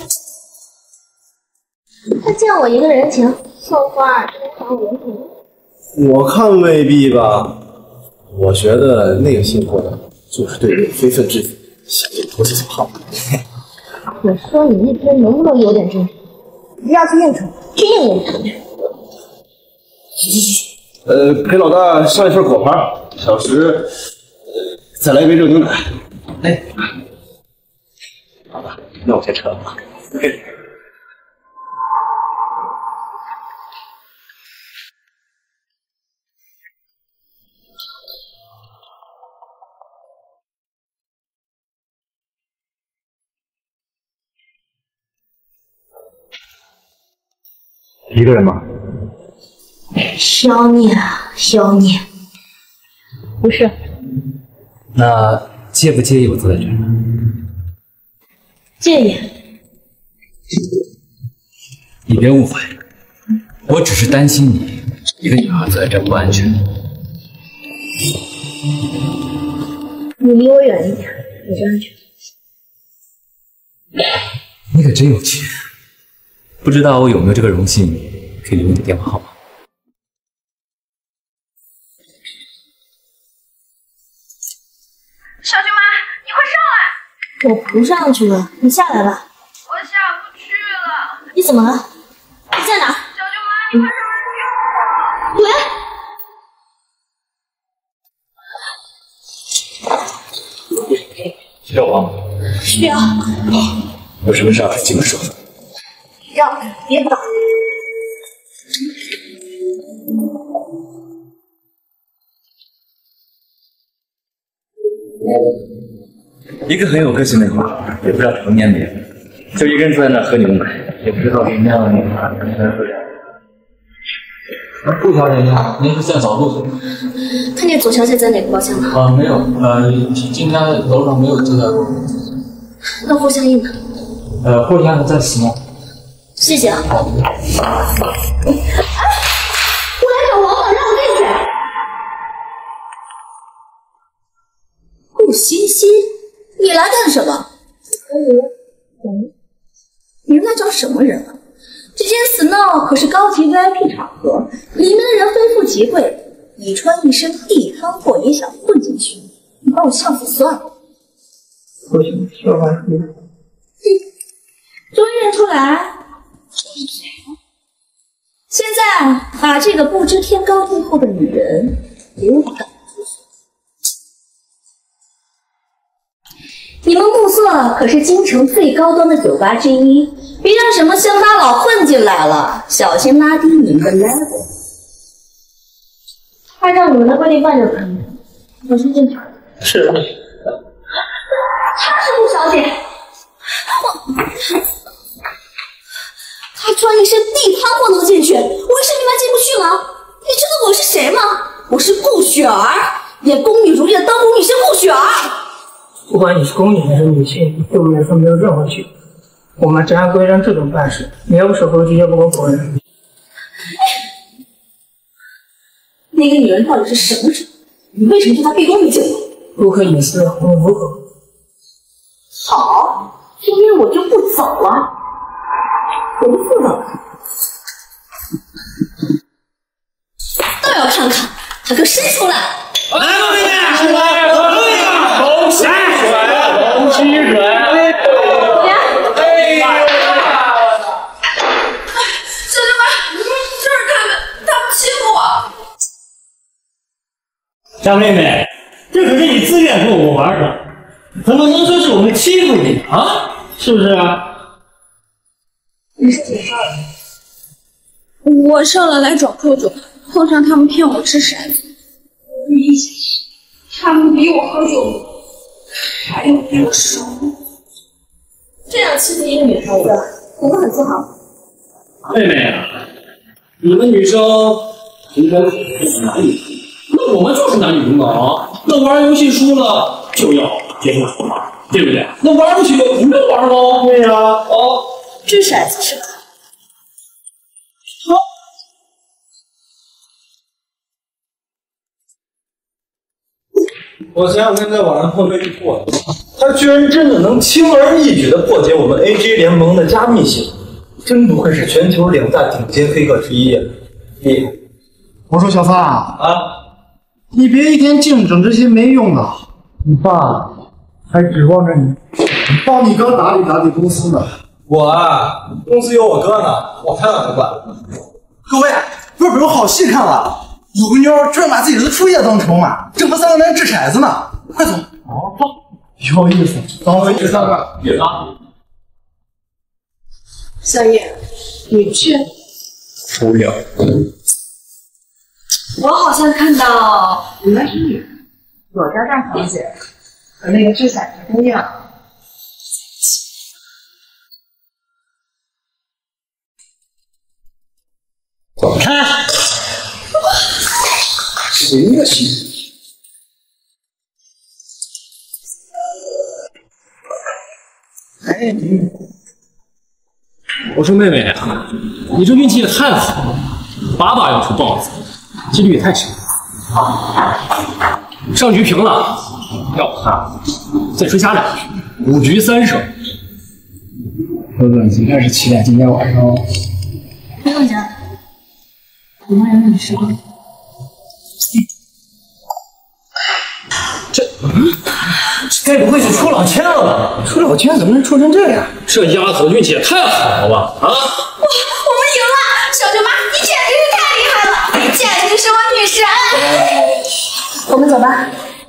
他欠我一个人情，送花真还我人情。 我看未必吧。我觉得那个姓霍的就是对你非分之子，想尽投其所好。 我说你一天能不能有点真诚？要去应酬，去应酬去。 给老大上一份果盘，小石，再来一杯热牛奶。哎，好吧，那我先撤了啊。 一个人吗？ 妖孽啊，妖孽！不是。 那介不介意我坐在这儿？ 介意。 你别误会，我只是担心你一个女孩坐在这儿不安全。 你离我远一点，我就安全。 你可真有钱，不知道我有没有这个荣幸，可以留你的电话号码。 小舅妈，你快上来！ 我不上去了，你下来吧。 我下不去了。 你怎么了？你在哪？ 小舅妈，你快上来听我。 喂。需要帮忙？ 需要。 有什么事尽管说。 让开，别挡。 一个很有个性的女孩，也不知道成年没有，就一个人坐在那喝牛奶，也不知道什么样的女孩能喝这样。顾小姐你好，您是在找陆总？ 看见左小姐在哪个包厢吗？ 没有，今天楼上没有接待过。 那霍香印呢？ 霍香印在此呢。 谢谢啊。 好。 我来找王总，让我进去。顾欣欣，你来干什么？你来找什么人啊？这间 Snow 可是高级 VIP 场合，里面的人非富即贵，你穿一身地摊货也想混进去，你把我笑死算了。 不行，说话是。 终于认出来。现在把这个不知天高地厚的女人给我赶出去！你们暮色可是京城最高端的酒吧之一，别让什么乡巴佬混进来了，小心拉低你们的 level。 按照你们的规定办就可以了。我先进去。 是。 她是顾小姐，她穿一身地摊货能进去，我一身名牌进不去吗？你知道我是谁吗？我是顾雪儿，演宫女如丽的当红女星顾雪儿。 不管你是宫女还是女性，对我们来说没有任何区别。我们只按规章制度办事，你要不守规矩，要不给我滚人。 那个女人到底是什么人？你为什么对她毕恭毕敬？ 顾客隐私，我们无可。 好，今天我就不走了，我不负责。倒要看看她给伸出来。 来吧，妹妹，来，红喜水，红喜水。 小舅妈，就是他们欺负我。 小妹妹，这可是你自愿跟我们玩的，怎么能说是我们欺负你啊？是不是啊？ 你是几号？我上来来找舅舅，碰上他们骗我掷骰子，我就一下去，他们比我喝酒，还有比我熟。 这样欺负一个女孩子，我们很自豪。 妹妹啊，你们女生应该是男女朋友，那我们就是男女平等啊。那玩游戏输了就要结束筹码，对不对？那玩不起就不要玩喽。对呀，哦， 掷骰子是吧？ 我前两天在网上碰到一货，他居然真的能轻而易举地破解我们 AJ 联盟的加密系统，真不愧是全球2大顶尖黑客之一，厉害！ 我说小三啊，你别一天净整这些没用的，你爸还指望着你帮你哥打理打理公司呢。 我啊，公司有我哥呢，我才懒得管。 各位，外边有好戏看了。有个妞居然把自己的初夜当筹码，正和3个男人掷骰子呢。快走！ 哦，有意思。走，第3个，第3。 小叶，你去。 无聊。 我好像看到应该是女人，我家大小姐和那个掷骰子姑娘。 走开！谁的心？哎，我说妹妹啊，你这运气也太好了，把把要出豹子，几率也太小。上局平了，要不再追加2局，5局3胜。 哥哥已经开始期待今天晚上。 不用讲，我们有你时光。 该不会是出老千了吧？ 出老千怎么能出成这样？ 这丫头运气也太好了吧！啊！ 我们赢了，小舅妈，你简直是太厉害了，你简直是我女神！我们走吧。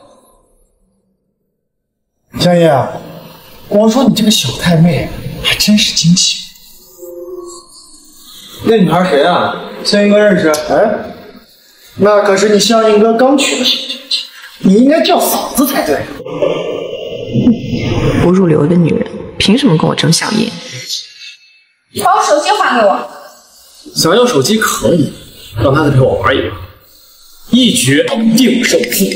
香叶，光说你这个小太妹还真是惊喜。 那女孩谁啊？香英哥认识？ 哎，那可是你香英哥刚娶的小姐姐，你应该叫嫂子才对。 不入流的女人，凭什么跟我争小叶？ 把我手机还给我。 想要手机可以，让他再陪我玩一玩，一决定胜负。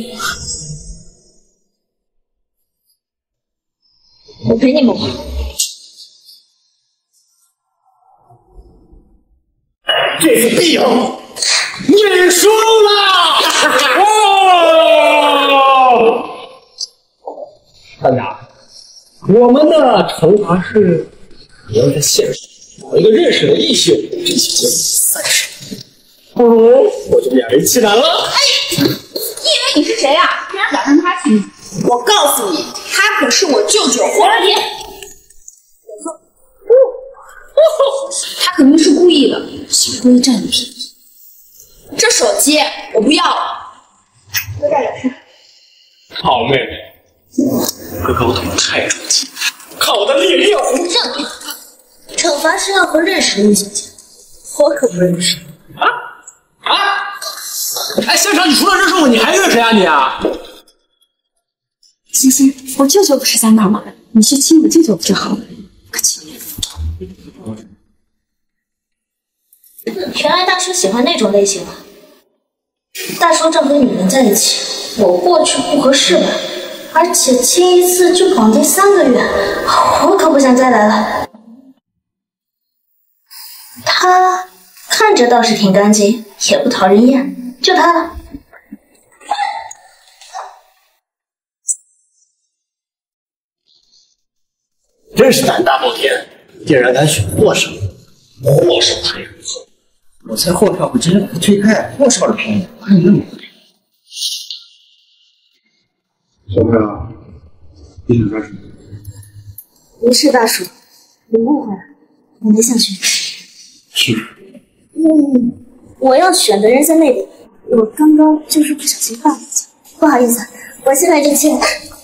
我陪你们玩。 这次必赢！你输了！班长，我们的惩罚是你要在现实找一个认识的异性一起结婚30年，不如我就两人气难了。 哎，你以为你是谁呀？居然敢让他亲？我告诉你，他可是我舅舅霍老爷。他肯定是故意的，想故意占你便宜。这手机我不要了，多带点事。 好妹妹，哥哥我懂得太准了，看我的烈焰红！ 这样对付他，惩罚是要和认识的异性结婚，我可不认识。 哎， 哎，现场你除了认识我，你还认识谁啊你啊？ 欣欣，我舅舅不是在那儿吗？你去亲我舅舅不就好了？快去。 原来大叔喜欢那种类型啊！大叔正和女人在一起，我过去不合适吧？而且亲一次就绑定3个月，我可不想再来了。他看着倒是挺干净，也不讨人厌，就他了。 真是胆大包天，竟然敢选霍少！霍少还如何？我猜霍少会直接把他推开，霍少的便宜哪有那么多？ 小朋友，你想干什么？ 没事，大叔，你误会了，我没想选。 是。 我要选的人在那里，我刚刚就是不小心放了一下，不好意思，我现在就去。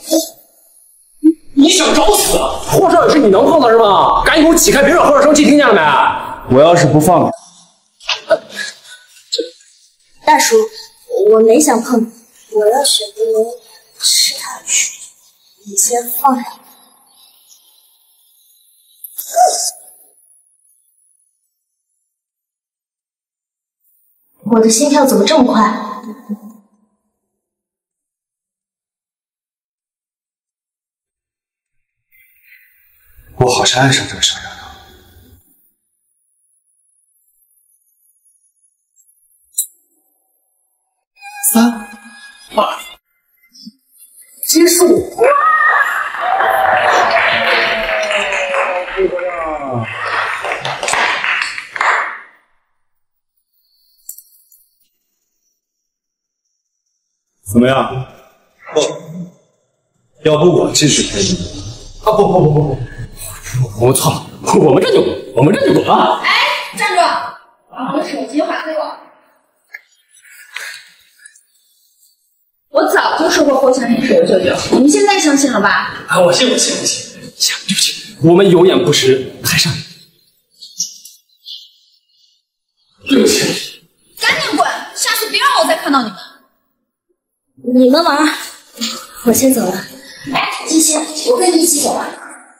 你想找死？霍少也是你能碰的是吗？赶紧给我起开，别惹霍少生气，听见了没？ 我要是不放你， 大叔，我没想碰你，我要选的人是他，你先放开我。我的心跳怎么这么快？ 我好像爱上这个小丫头。 3、2， 结束。 怎么样？要不我继续陪你？ 啊不，我操！我们这就滚啊！ 哎，站住！把我的手机还给我！我早就说过霍强天是我舅舅，你们现在相信了吧？ 啊，我信，对不起，我们有眼不识泰山。对不起。 赶紧滚！下次别让我再看到你们。 你们玩，我先走了。欣欣，我跟你一起走吧。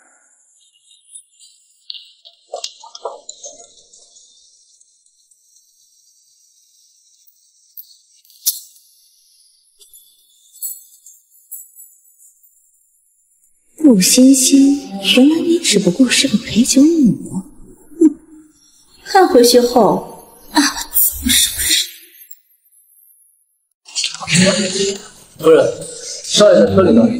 陆欣欣，原来你只不过是个陪酒女。看回去后，爸爸怎么收拾？ 夫人，少爷在车里呢。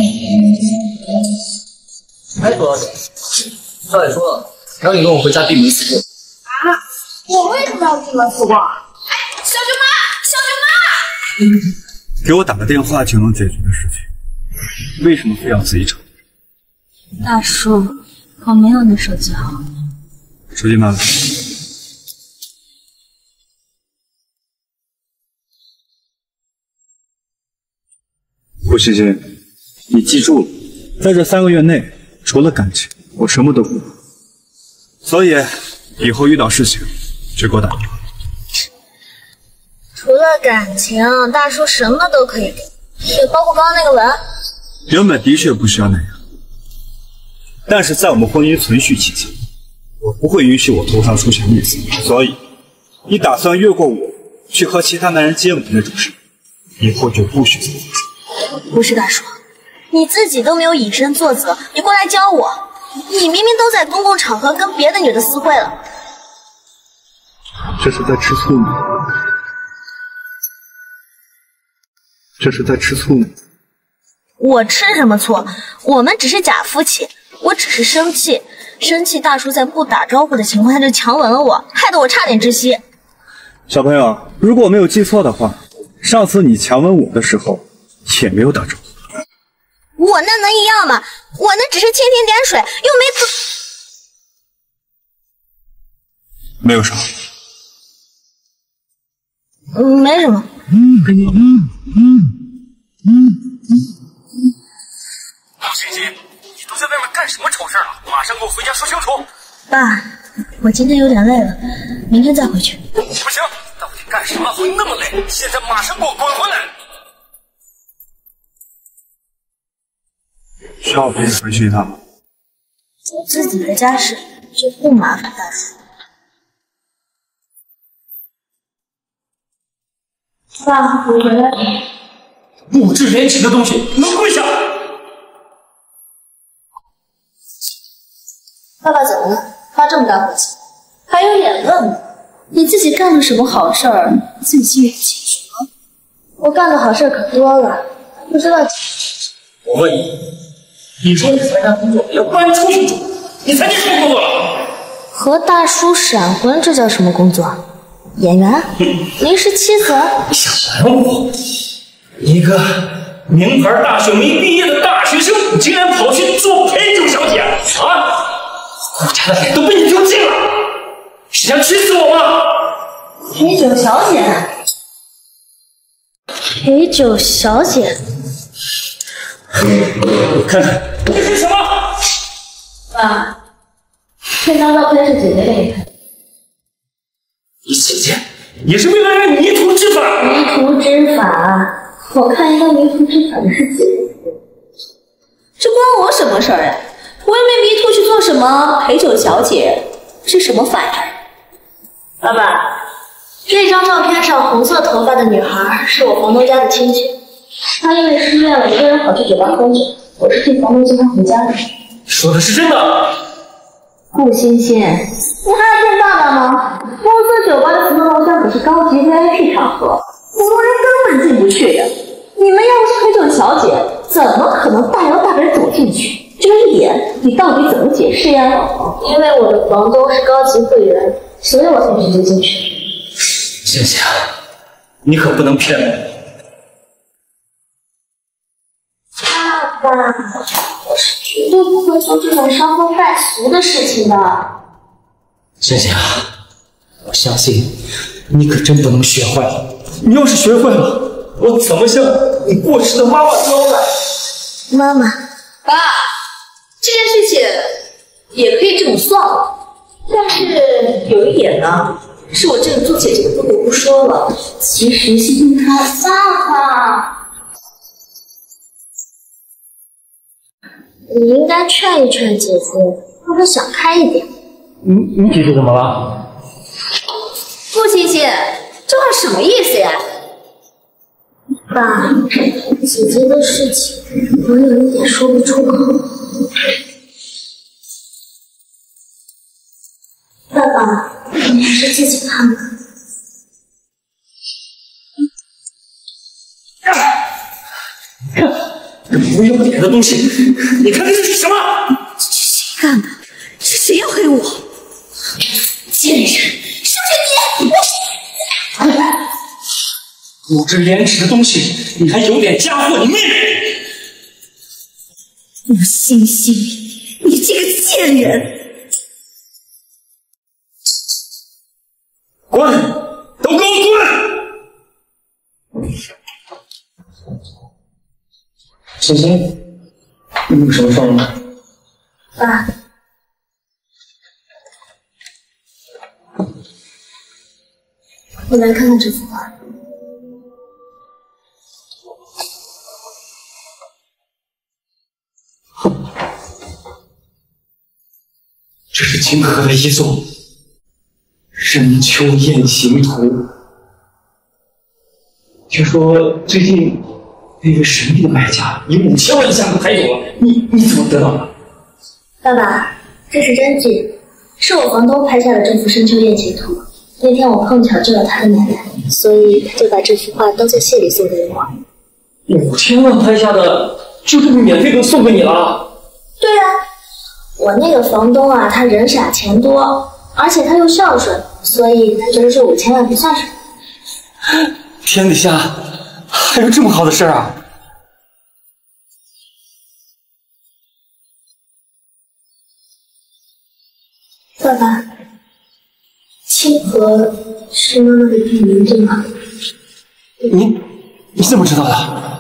哎，左小姐，少爷说了，让你跟我回家闭门思过。 啊！我为什么要闭门思过？哎，小舅妈！ 给我打个电话就能解决的事情，为什么非要自己找？ 大叔，我没有你手机号。 手机拿来。顾欣欣，你记住了，在这3个月内，除了感情，我什么都不管。所以，以后遇到事情就给我打电话。 除了感情，大叔什么都可以给，也包括刚刚那个吻。 原本的确不需要那样，但是在我们婚姻存续期间，我不会允许我头上出现绿色。所以，你打算越过我去和其他男人接吻的那种事，以后就不许再发生。 不是大叔，你自己都没有以身作则，你过来教我，你明明都在公共场合跟别的女的私会了。 这是在吃醋吗？这是在吃醋吗？ 我吃什么醋？我们只是假夫妻，我只是生气大叔在不打招呼的情况下就强吻了我，害得我差点窒息。 小朋友，如果我没有记错的话，上次你强吻我的时候也没有打招呼。 我那能一样吗？我那只是蜻蜓点水，又没没有啥。 没什么。 陆欣欣，你都在外面干什么丑事啊？马上给我回家说清楚。 爸，我今天有点累了，明天再回去。 不行，那我去干什么？ 什么会那么累？现在马上给我滚回来！ 需要陪你回去一趟吗？ 有自己的家事就不麻烦大叔。爸，我回来了。 物质廉耻的东西，能跪下！ 爸爸怎么了？发这么大火气，还有脸问呢？你自己干了什么好事儿，自己心里不清楚吗？我干的好事可多了，不知道。 我问你，你说你参加工作要搬出去住，你参加什么工作了？ 和大叔闪婚，这叫什么工作？演员？临时妻子？ 你想瞒我？一个名牌大学没毕业的大学生，你竟然跑去做陪酒小姐啊！顾家的脸都被你丢尽了，是想气死我吗？ 陪酒小姐？陪酒小姐？ 看看这是什么？ 爸，这张照片是姐姐给你看的。 你姐姐也是为了让你迷途知返。 迷途知返？我看应该迷途知返的是姐姐。 这关我什么事儿呀？我又没迷途去做什么陪酒小姐，是什么反应？ 爸爸，这张照片上红色头发的女孩是我房东家的亲戚，她因为失恋了，一个人跑去酒吧喝酒，我是替房东接她回家的。 说的是真的？ 顾欣欣，你还要骗爸爸吗？公司酒吧的4楼楼下可是高级 VIP 场合，普通人根本进不去的。你们要是陪酒小姐，怎么可能大摇大摆走进去？这一点你到底怎么解释呀？因为我的房东是高级会员，所以我才直接进去。 欣欣，你可不能骗我。 爸爸，我是绝对不会做这种伤风败俗的事情的。 欣欣，我相信你可真不能学坏了。你要是学坏了，我怎么向你过世的妈妈交代？ 妈妈， 爸，这件事情也可以这么算了，但是有一点呢，是我这个做姐姐的不得不说了。其实欣欣她爸爸， 你应该劝一劝姐姐，让她想开一点。 你姐姐怎么了？ 顾欣欣，这话什么意思呀？ 爸，姐姐的事情我有一点说不出口。爸爸，你还是自己看看。 看，这不要脸的东西，你看这是什么？ 这是谁干的？是谁要黑我？贱人，是不是你？ 物质廉耻的东西，你还有脸嫁祸你妹妹？ 顾欣欣，你这个贱人！ 滚！都给我滚！欣欣，你有什么事吗？ 爸，我来看看这幅画。 这是清河的遗作《深秋雁行图》。听说最近那位神秘的买家以5000万的价格拍走了，你怎么得到的？ 爸爸，这是真迹，是我房东拍下的这幅《深秋雁行图》。那天我碰巧救了他的奶奶，所以他就把这幅画当做谢礼送给我。 5000万拍下的，就这么免费的送给你了？ 对啊，我那个房东啊，他人傻钱多，而且他又孝顺，所以他觉得这5000万不算什么。 天底下还有这么好的事儿啊！ 爸爸，清河是妈妈的笔名对吗？ 你怎么知道的？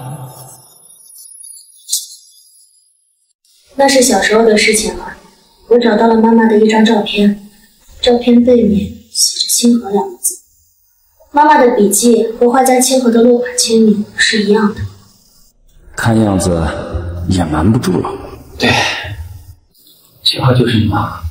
那是小时候的事情了。我找到了妈妈的一张照片，照片背面写着清河2个字。 妈妈的笔记和画家清河的落款签名是一样的。 看样子也瞒不住了。 对，这话就是你妈。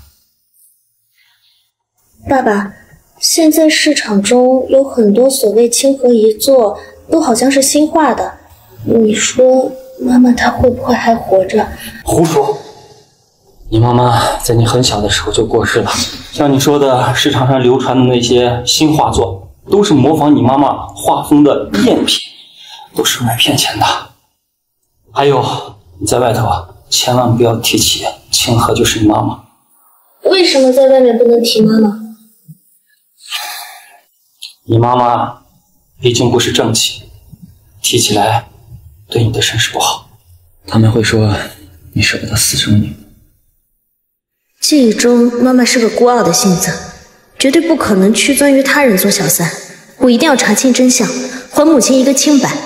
爸爸，现在市场中有很多所谓清河遗作，都好像是新画的。你说妈妈她会不会还活着？ 胡说！你妈妈在你很小的时候就过世了。像你说的，市场上流传的那些新画作，都是模仿你妈妈画风的赝品，都是用来骗钱的。还有，你在外头千万不要提起清河就是你妈妈。 为什么在外面不能提妈妈？ 你妈妈毕竟不是正妻，提起来对你的身世不好。他们会说你舍不得私生女。 记忆中，妈妈是个孤傲的性子，绝对不可能屈尊于他人做小三。我一定要查清真相，还母亲一个清白。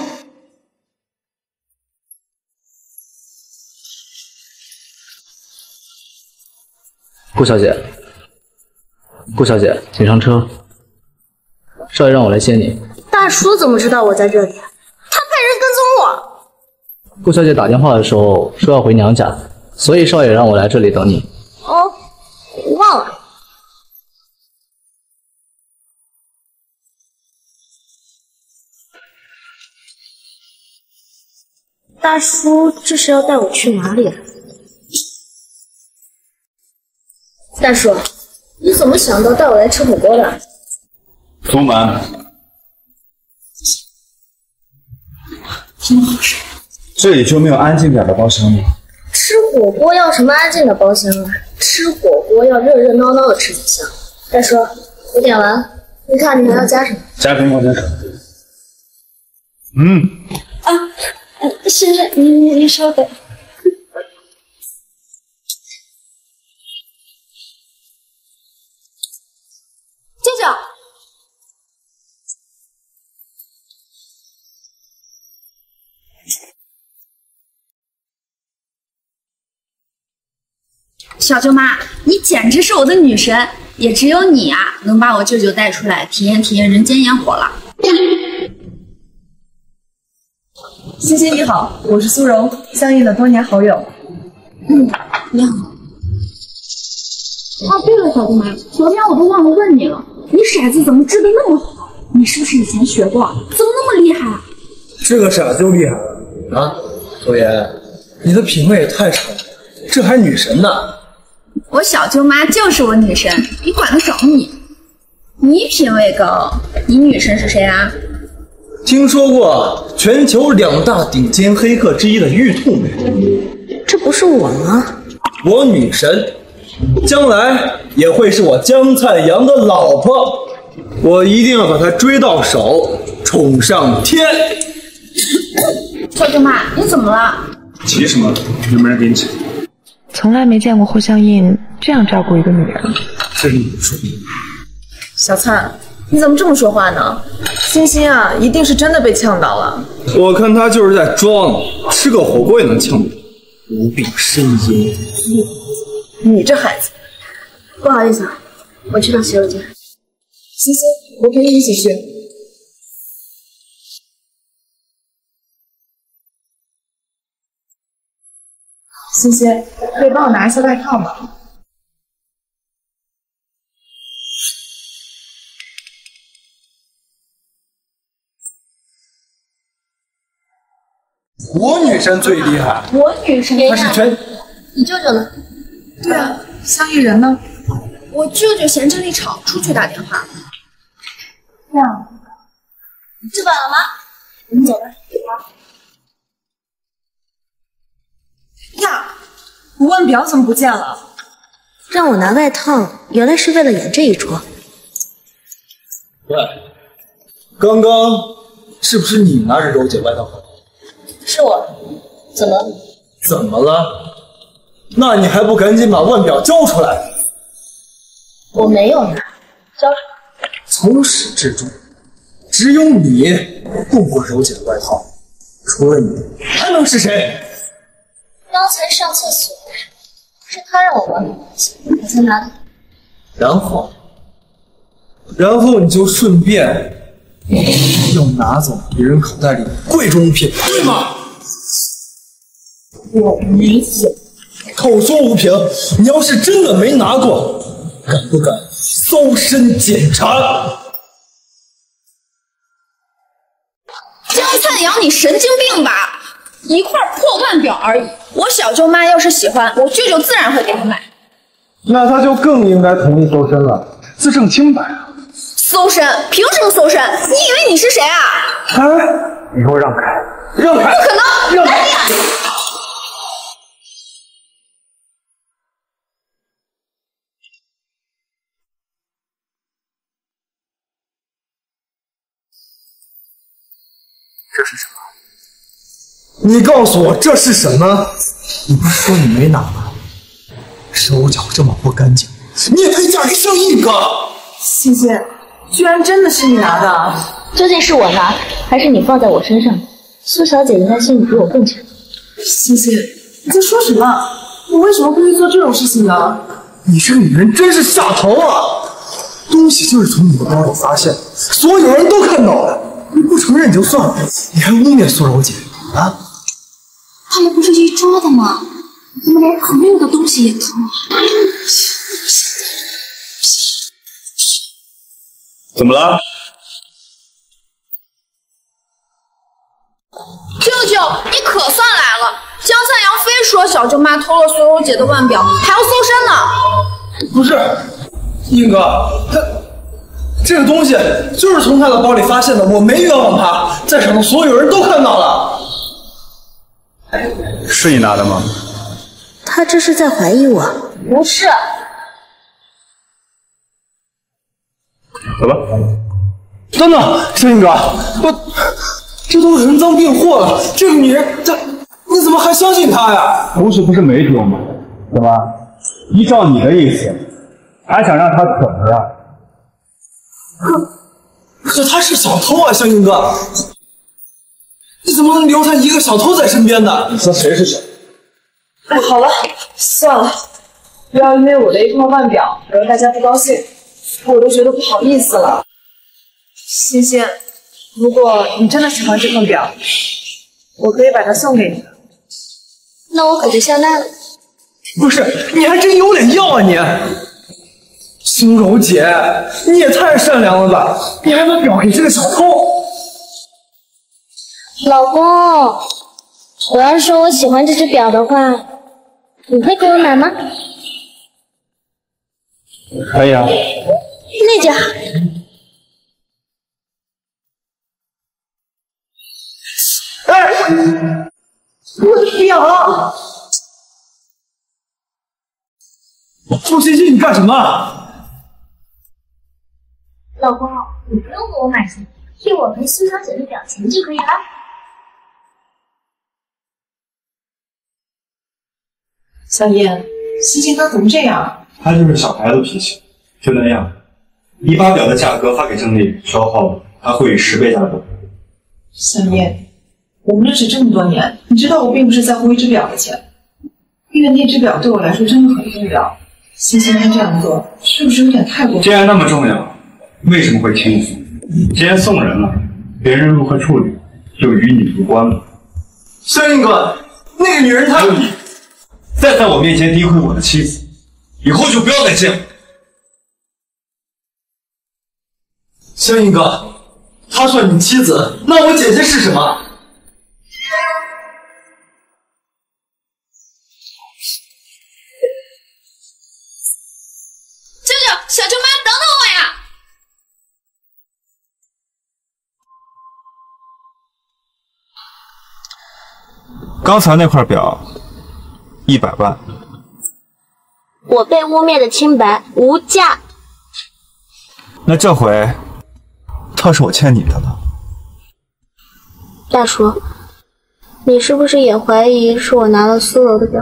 顾小姐，顾小姐，请上车。少爷让我来接你。 大叔怎么知道我在这里？他派人跟踪我。 顾小姐打电话的时候说要回娘家，所以少爷让我来这里等你。 哦，我忘了。大叔，这是要带我去哪里啊？大叔，你怎么想到带我来吃火锅的？ 出门。 这么好事？ 这里就没有安静点的包厢吗？ 吃火锅要什么安静的包厢啊？吃火锅要热热闹闹的吃才香。大叔，我点完，你看你还要加什么？ 加苹果加水。 是你稍等。舅舅， 小舅妈，你简直是我的女神，也只有你啊，能把我舅舅带出来体验体验人间烟火了。 欣欣你好，我是苏荣，相应的多年好友。 你好。对了，小舅妈，昨天我都忘了问你了，你骰子怎么治得那么好？你是不是以前学过？怎么那么厉害啊？ 这个骰子就厉害了啊！周岩，你的品味也太差了，这还女神呢。 我小舅妈就是我女神，你管得着你？你品味高，你女神是谁啊？ 听说过全球2大顶尖黑客之一的玉兔没？ 这不是我吗？ 我女神，将来也会是我姜菜阳的老婆，我一定要把她追到手，宠上天。 小舅妈，你怎么了？ 急什么？有没有人给你请？ 从来没见过霍香印这样照顾一个女人。 这是你说的。 小灿，你怎么这么说话呢？欣欣啊，一定是真的被呛到了。 我看他就是在装，吃个火锅也能呛到，无病呻吟。 你这孩子， 不好意思啊，我去趟洗手间。 欣欣，我陪你一起去。欣欣，可以帮我拿一下外套吗？ 我女神最厉害， 我女神， 她是全。 你舅舅呢？ 对啊，相遇人呢？ 我舅舅嫌这里吵，出去打电话。 这样，你吃饱了吗？我们走吧。 呀，我腕表怎么不见了？ 让我拿外套，原来是为了演这一出。 喂，刚刚是不是你拿着柔姐外套跑？ 是我，怎么？ 怎么了？那你还不赶紧把腕表交出来！ 我没有拿，交出来。 从始至终，只有你动过柔姐的外套，除了你，还能是谁？ 刚才上厕所是他让我玩东西，我才拿的。 然后你就顺便要拿走别人口袋里的贵重物品，对吗？我没有。口说无凭，你要是真的没拿过，敢不敢搜身检查？ 江灿阳，你神经病吧？一块破腕表而已，我小舅妈要是喜欢，我舅舅自然会给她买。 那他就更应该同意搜身了，自证清白啊！ 搜身？凭什么搜身？你以为你是谁啊？ 哎，你给我让开！让开！ 不可能！ 让开！ 这是什么？ 你告诉我这是什么？你不是说你没拿吗？手脚这么不干净，你也配嫁给盛一哥？ 欣欣，居然真的是你拿的！ 究竟是我拿，还是你放在我身上？苏小姐应该心里比我更清楚。 欣欣，你在说什么？我为什么会做这种事情呢？ 你这个女人真是下头啊！东西就是从你的包里发现，所有人都看到了。你不承认就算了，你还污蔑苏柔姐啊！ 他们不是一桌的吗？怎么连朋友的东西也偷啊？ 怎么了？ 舅舅，你可算来了！江灿阳非说小舅妈偷了苏柔姐的腕表，还要搜身呢。 不是，英哥，这个东西就是从他的包里发现的，我没冤枉他，在场的所有人都看到了。 是你拿的吗？ 他这是在怀疑我？ 不是。 走吧。 等等，盛英哥，这都人赃并获了，这个女人，你怎么还相信她呀？ 不是没说吗？怎么？依照你的意思，还想让她可能啊？ 可他是小偷啊，向英哥，你怎么能留他一个小偷在身边呢？ 你说谁是小偷？ 好了，算了，不要因为我的一块腕表而让大家不高兴，我都觉得不好意思了。欣欣，如果你真的喜欢这份表，我可以把它送给你的。 那我可就下单了。 不是，你还真有脸要啊你！苏柔姐，你也太善良了吧！你还把表给这个小偷？ 老公，我要是说我喜欢这只表的话，你会给我买吗？ 可以啊。 那就好。 哎，我的表！傅欣欣，你干什么？ 老公，你不用给我买什么，替我赔苏小姐的表钱就可以了。 小燕，欣欣她怎么这样？ 她就是小孩子脾气，就那样。你把表的价格发给郑丽，稍后她会以10倍价格。 小燕，我们认识这么多年，你知道我并不是在乎一只表的钱，因为那只表对我来说真的很重要。欣欣她这样做，是不是有点太过分？ 既然那么重要，为什么会倾覆？既然送人了，别人如何处理就与你无关了。 向英哥，那个女人她…… 还有你，再在我面前诋毁我的妻子，以后就不要再见我。 向英哥，她算你妻子，那我姐姐是什么？ 舅舅，小舅妈，等等我呀！ 刚才那块表，100万。 我被污蔑的清白无价。 那这回，倒是我欠你的了。 大叔，你是不是也怀疑是我拿了苏柔的表？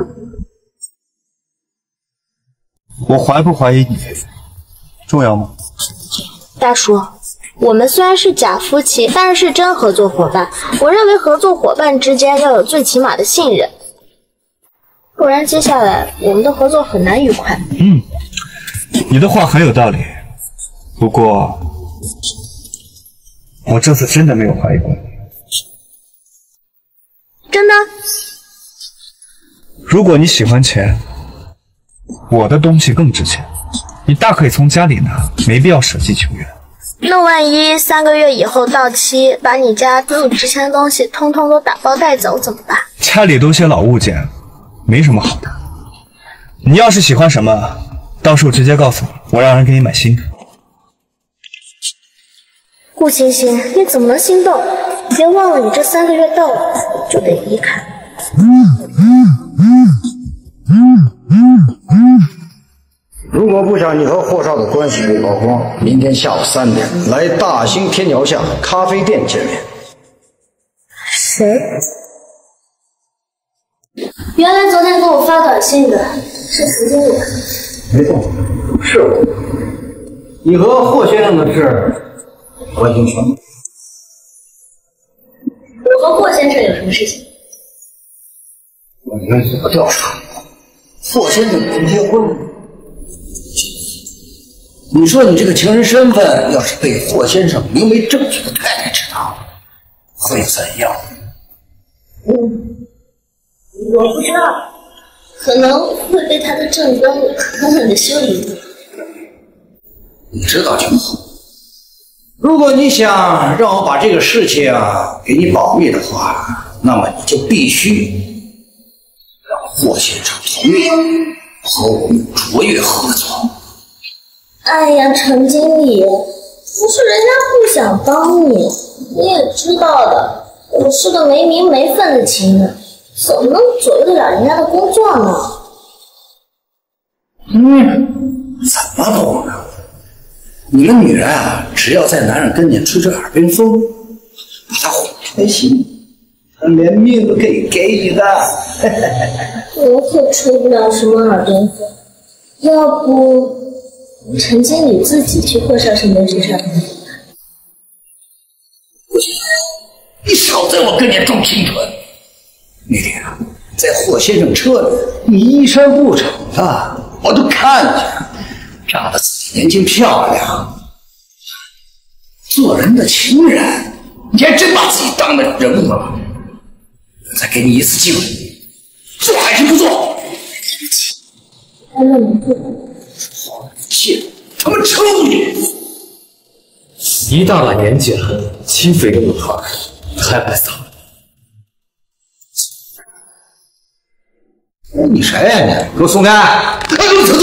我怀不怀疑你，重要吗？ 大叔，我们虽然是假夫妻，但是真合作伙伴。我认为合作伙伴之间要有最起码的信任，不然接下来我们的合作很难愉快。 你的话很有道理，不过我这次真的没有怀疑过你。 真的？ 如果你喜欢钱，我的东西更值钱，你大可以从家里拿，没必要舍己求援。 那万一3个月以后到期，把你家所有值钱的东西通通都打包带走怎么办？ 家里都些老物件，没什么好的。你要是喜欢什么，到时候直接告诉我，我让人给你买新的。 顾星星，你怎么能心动？别忘了，你这3个月到了就得离开。 如果不想你和霍少的关系被曝光，明天下午3点来大兴天桥下咖啡店见面。 谁？原来昨天给我发短信的是徐经理。 没错，是我。你和霍先生的事，我已经全部。 我和霍先生有什么事情？ 我们怎么调查？霍先生已经结婚了。你说你这个情人身份，要是被霍先生明媒正娶的太太知道，会怎样？ 我不知道，可能会被他的正宫狠狠的修理一顿。 你知道就好。如果你想让我把这个事情给你保密的话，那么你就必须让霍先生同意和我们卓越合作。 哎呀，陈经理，不是人家不想帮你，你也知道的，我是个没名没分的情人，怎么能左右得了人家的工作呢？ 怎么不呢？你们女人只要在男人跟前吹吹耳边风，把他哄开心，他连命都可以给你的。 我可吹不了什么耳边风，要不陈经理自己去霍少身边吹吹耳边风。 你少在我跟前装清纯。那天在霍先生车里，你衣衫不整的，我都看见，仗着自己年轻漂亮，做人的情人，你还真把自己当了人物了。再给你一次机会，做还是不做？ 对不起，我忍不住。 好气，他妈臭女！ 一大把年纪了，轻肥的女孩还不早。 你谁呀你？给我松开！走！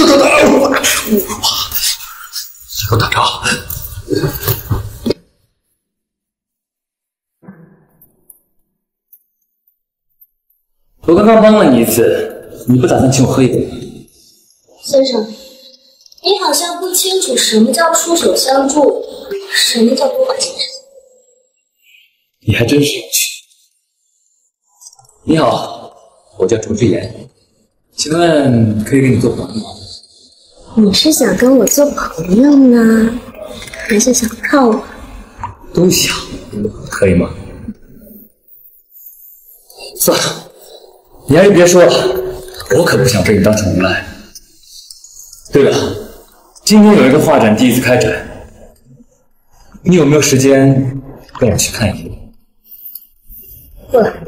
给我打招。 我刚刚帮了你一次，你不打算请我喝一杯吗？ 先生，你好像不清楚什么叫出手相助，什么叫多管闲事。 你还真是有趣。你好，我叫卓之言，请问可以跟你做朋友吗？ 你是想跟我做朋友呢，还是想靠我？ 都想，可以吗？算了，你还是别说了，我可不想被你当宠物来。对了，今天有一个画展第一次开展，你有没有时间跟我去看一眼？ 过来。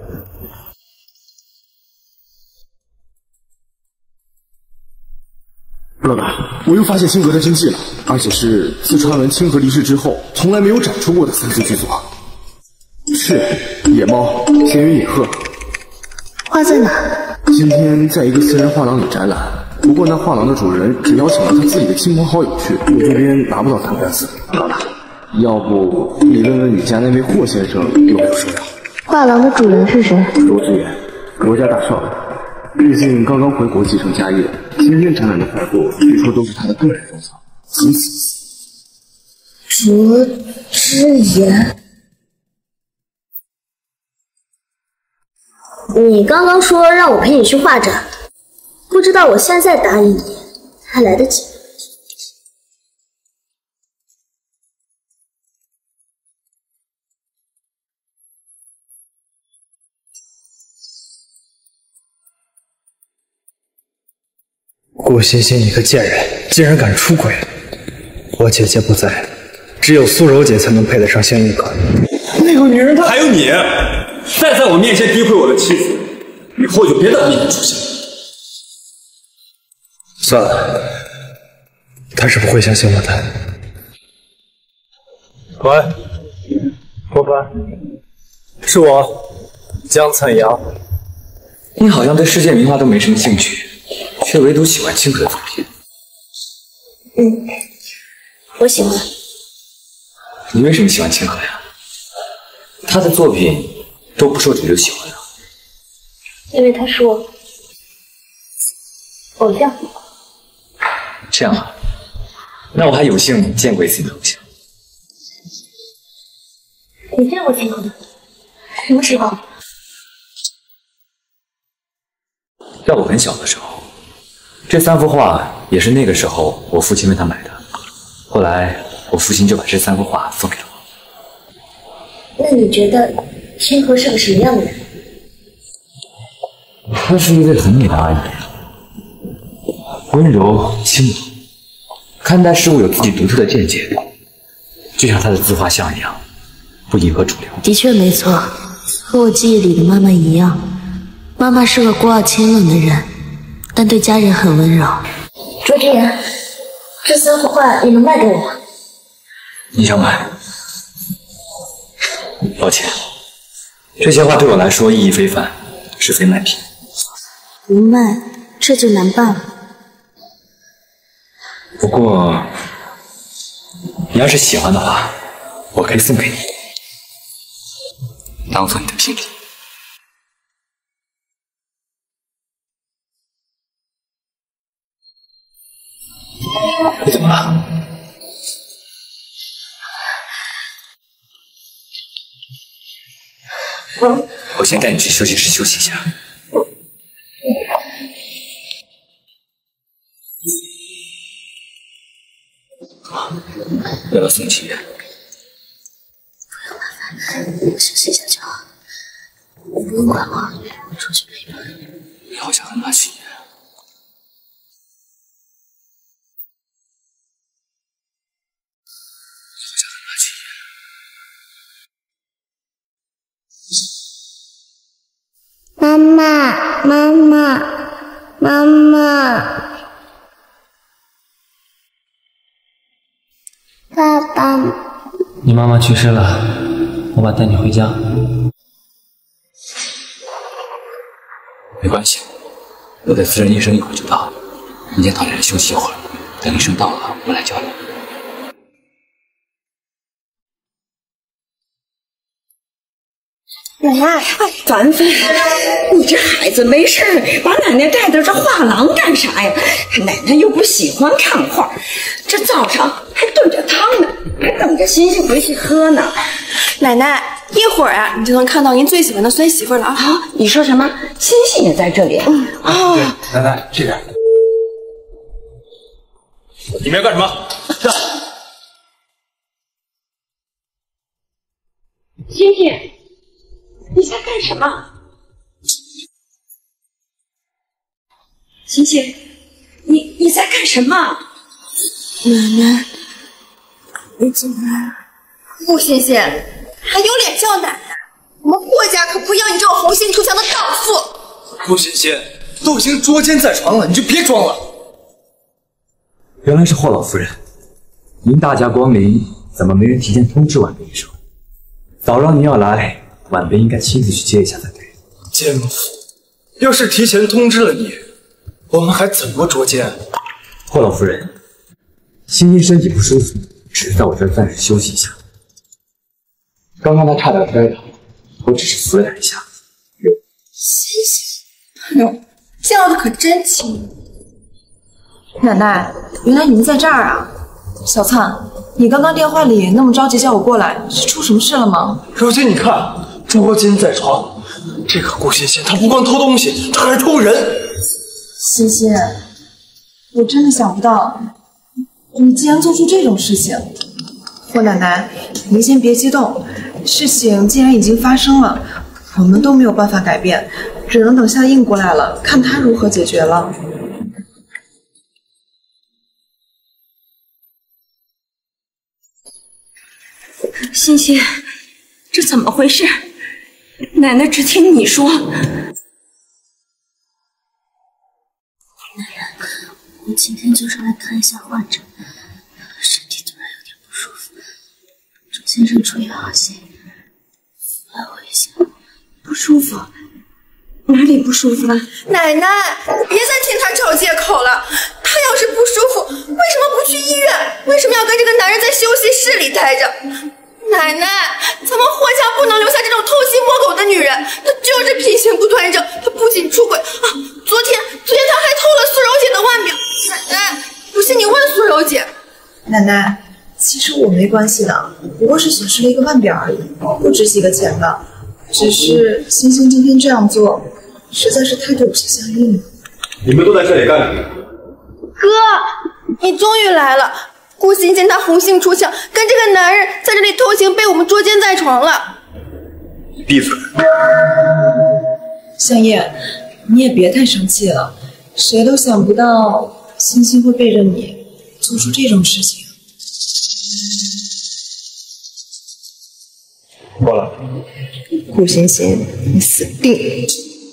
老大，我又发现辛格的真迹了，而且是自传闻清河离世之后从来没有展出过的3次剧作。是野猫、闲云野鹤。 画在哪？ 今天在一个私人画廊里展览，不过那画廊的主人只邀请了他自己的亲朋好友去，我这边拿不到他的单子。老大，要不你问问你家那位霍先生有没有收到？ 画廊的主人是谁？ 罗志远，罗家大少爷。最近刚刚回国继承家业，今天展览的财富据说都是他的个人收藏，仅此一次。 卓之言，你刚刚说让我陪你去画展，不知道我现在答应你还来得及。 顾欣欣，你个贱人，竟然敢出轨！我姐姐不在，只只有苏柔姐才能配得上仙玉哥。那个女人她…… 还有你，再在我面前诋毁我的妻子，以后就别在我面前出现。 算了，她是不会相信我的。喂，伯凡，是我，江灿阳。 你好像对世界名画都没什么兴趣，却唯独喜欢清河的作品。 我喜欢。 你为什么喜欢清河呀？他的作品都不受主流喜欢啊。 因为他是我偶像。 这样啊，那我还有幸见过一次你的偶像。 你见过清河的？什么时候？ 在我很小的时候，这3幅画也是那个时候我父亲为他买的。后来我父亲就把这3幅画送给了我。 那你觉得清河是个什么样的人？ 她是一位很美的阿姨，温柔轻柔，看待事物有自己独特的见解，就像她的自画像一样，不迎合主流。 的确没错，和我记忆里的妈妈一样。妈妈是个孤傲清冷的人，但对家人很温柔。卓之言，这3幅画你能卖给我吗？ 你想买？抱歉，这些画对我来说意义非凡，是非卖品。 不卖，这就难办了。 不过，你要是喜欢的话，我可以送给你，当做你的聘礼。你怎么了？我先带你去休息室休息一下。要不要送你去医院？ 我休息一下就好，你不用管我，我出去陪伴。 你好想和妈去医院。 妈妈，妈妈，妈妈，爸爸， 你妈妈去世了，我爸带你回家。 没关系，我的私人医生一会儿就到，你先躺下来休息一会儿，等医生到了我来叫你。 奶奶，樊妃，你这孩子没事把奶奶带到这画廊干啥呀？奶奶又不喜欢看画，这早上还炖着汤呢，还等着欣欣回去喝呢。 奶奶，一会儿啊，你就能看到您最喜欢的孙媳妇了啊！ 啊，你说什么？欣欣也在这里？哦， 奶奶这边。 你们要干什么？ 欣欣。你在干什么？欣欣，你在干什么？ 奶奶，你进来了。 顾欣欣，还有脸叫奶奶？我们霍家可不要你这种红杏出墙的荡妇！ 顾欣欣，都已经捉奸在床了，你就别装了。 原来是霍老夫人，您大驾光临，怎么没人提前通知晚辈一声？早让您要来。晚辈应该亲自去接一下才对。 奸夫，要是提前通知了你，我们还怎么捉奸？ 霍老夫人，欣欣身体不舒服，只是在我这儿暂时休息一下。刚刚她差点摔倒，我只是扶了她一下。 欣欣，哎呦，叫的可真轻。 奶奶，原来你们在这儿啊！小灿，你刚刚电话里那么着急叫我过来，是出什么事了吗？ 柔姐，你看。捉奸在床，这个顾欣欣，她不光偷东西，她还偷人。 欣欣，我真的想不到，你竟然做出这种事情。霍奶奶，您先别激动，事情既然已经发生了，我们都没有办法改变，只能等夏印过来了，看他如何解决了。 欣欣，这怎么回事？奶奶只听你说。奶奶，我今天就是来看一下患者，身体突然有点不舒服。周先生出于好心，来我一下。 不舒服？哪里不舒服了？ 奶奶，别再听他找借口了。他要是不舒服，为什么不去医院？为什么要跟这个男人在休息室里待着？奶奶，咱们霍家不能留下这种偷鸡摸狗的女人。她就是品行不端正，她不仅出轨啊，昨天她还偷了苏柔姐的腕表。奶奶，不信你问苏柔姐。 奶奶，其实我没关系的，不过是损失了一个腕表而已，不值几个钱的。只是欣欣今天这样做，实在是态度有些相应了。 你们都在这里干什么？ 哥，你终于来了。顾欣欣她红杏出墙，跟这个男人在这里偷情，被我们捉奸在床了。 你闭嘴！ 香叶，你也别太生气了，谁都想不到欣欣会背着你做出这种事情。 过来。 顾欣欣，你死定！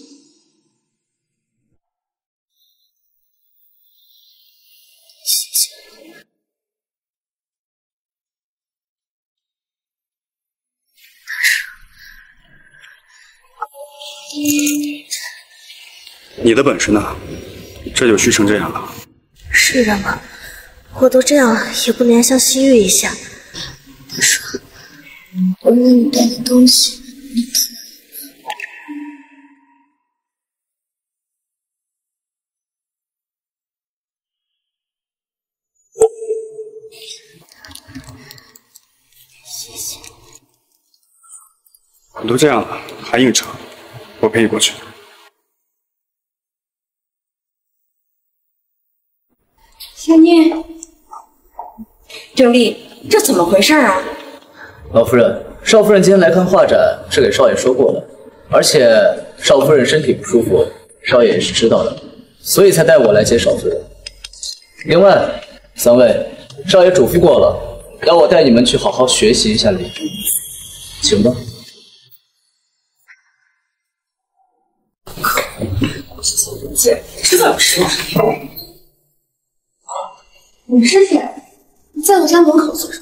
你的本事呢？这就虚成这样了。 是的嘛，我都这样了，也不怜香惜玉一下。大叔，我为你带的东西，你看。谢谢。 你都这样了，还硬扯，我陪你过去。 香叶，郑丽，这怎么回事啊？ 老夫人，少夫人今天来看画展，是给少爷说过的，而且少夫人身体不舒服，少爷也是知道的，所以才带我来接少夫人。另外，三位，少爷嘱咐过了，要我带你们去好好学习一下礼仪，行吧？ 姐，知道是吗？ 你师姐，你在我家门口做什么？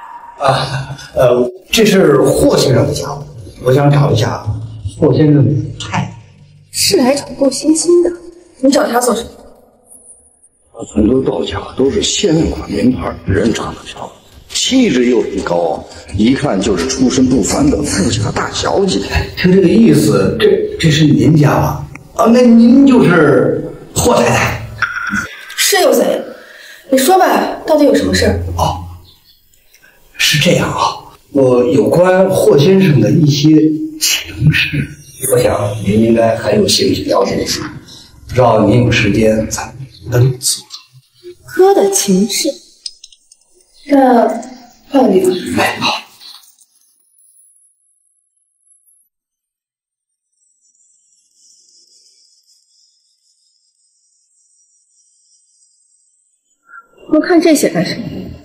这是霍先生的家务，我想找一下霍先生的太太。 是来找顾欣欣的，你找他做什么？ 很多道家都是现款名牌，人长得漂亮，气质又很高傲，一看就是出身不凡的富家大小姐。听这个意思，这是您家吧？啊，那您就是霍太太。 是又怎样？你说吧，到底有什么事儿？ 哦，是这样啊，我有关霍先生的一些情事，我想您应该很有兴趣了解一下。不知道您有时间咱能走。 哥的情事，那换个地方。 哎，好。 我看这些干什么？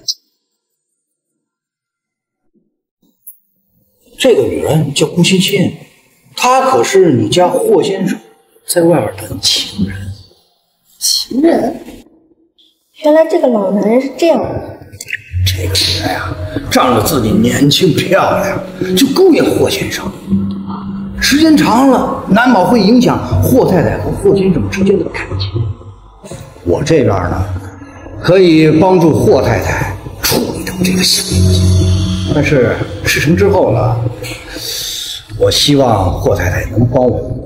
这个女人叫顾欣欣，她可是你家霍先生在外边的情人。 情人？原来这个老男人是这样的。 这个女人呀，仗着自己年轻漂亮，就勾引霍先生。时间长了，难保会影响霍太太和霍先生之间的感情。我这边呢，可以帮助霍太太处理掉这个小问题，但是事成之后呢，我希望霍太太能帮我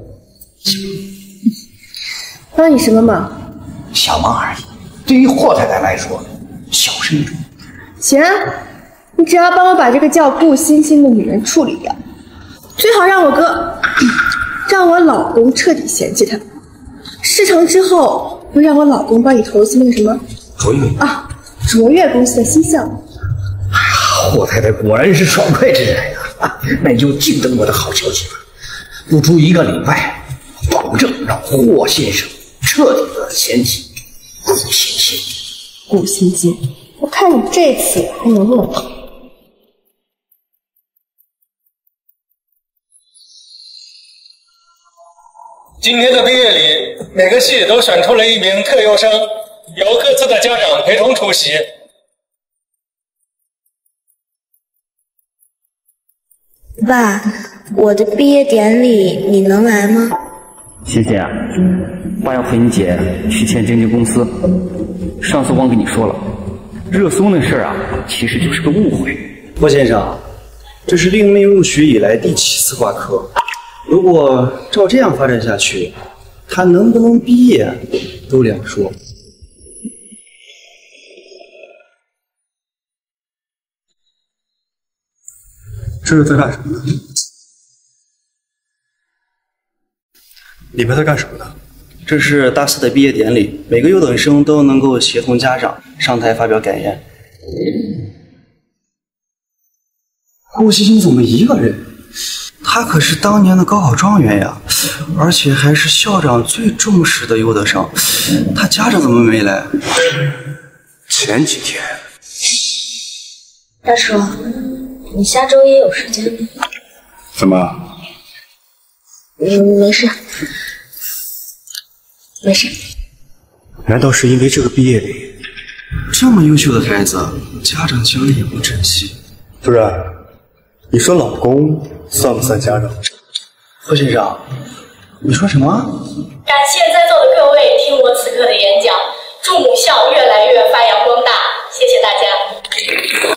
帮你什么忙？ 小忙而已。对于霍太太来说，小事一桩。 行啊，你只要帮我把这个叫顾欣欣的女人处理掉，最好让我老公彻底嫌弃她。事成之后，又让我老公帮你投资那个什么卓越啊，卓越公司的新项目。 哎呀，霍太太果然是爽快之人啊！那你就静等我的好消息吧。不出1个礼拜，保证让霍先生彻底的嫌弃顾欣欣。 顾欣欣，我看你这次还能不能跑？ 今天的毕业礼，每个系都选出了一名特优生，由各自的家长陪同出席。 爸，我的毕业典礼你能来吗？ 欣欣啊，爸要陪你姐去签经纪公司。上次忘跟你说了，热搜那事儿啊，其实就是个误会。 霍先生，这是另类入学以来第7次挂科，如果照这样发展下去，他能不能毕业都两说。这是在干什么呢？里边在干什么呢？这是大4的毕业典礼，每个优等生都能够协同家长上台发表感言。顾欣欣怎么一个人？她可是当年的高考状元呀，而且还是校长最重视的优等生。她家长怎么没来？ 前几天。 大叔，你下周也有时间吗？ 怎么？ 没事，没事。 难道是因为这个毕业礼？这么优秀的孩子，家长竟然也不珍惜？不然，你说老公算不算家长？贺先生，你说什么？ 感谢在座的各位听我此刻的演讲，祝母校越来越发扬光大，谢谢大家。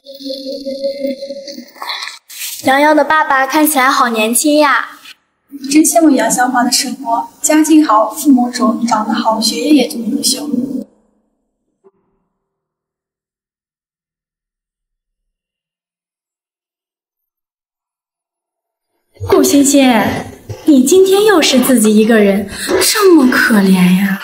洋洋的爸爸看起来好年轻呀。 真羡慕杨校花的生活，家境好，父母种，长得好，学业也这么优秀。 顾欣欣，你今天又是自己一个人，这么可怜呀。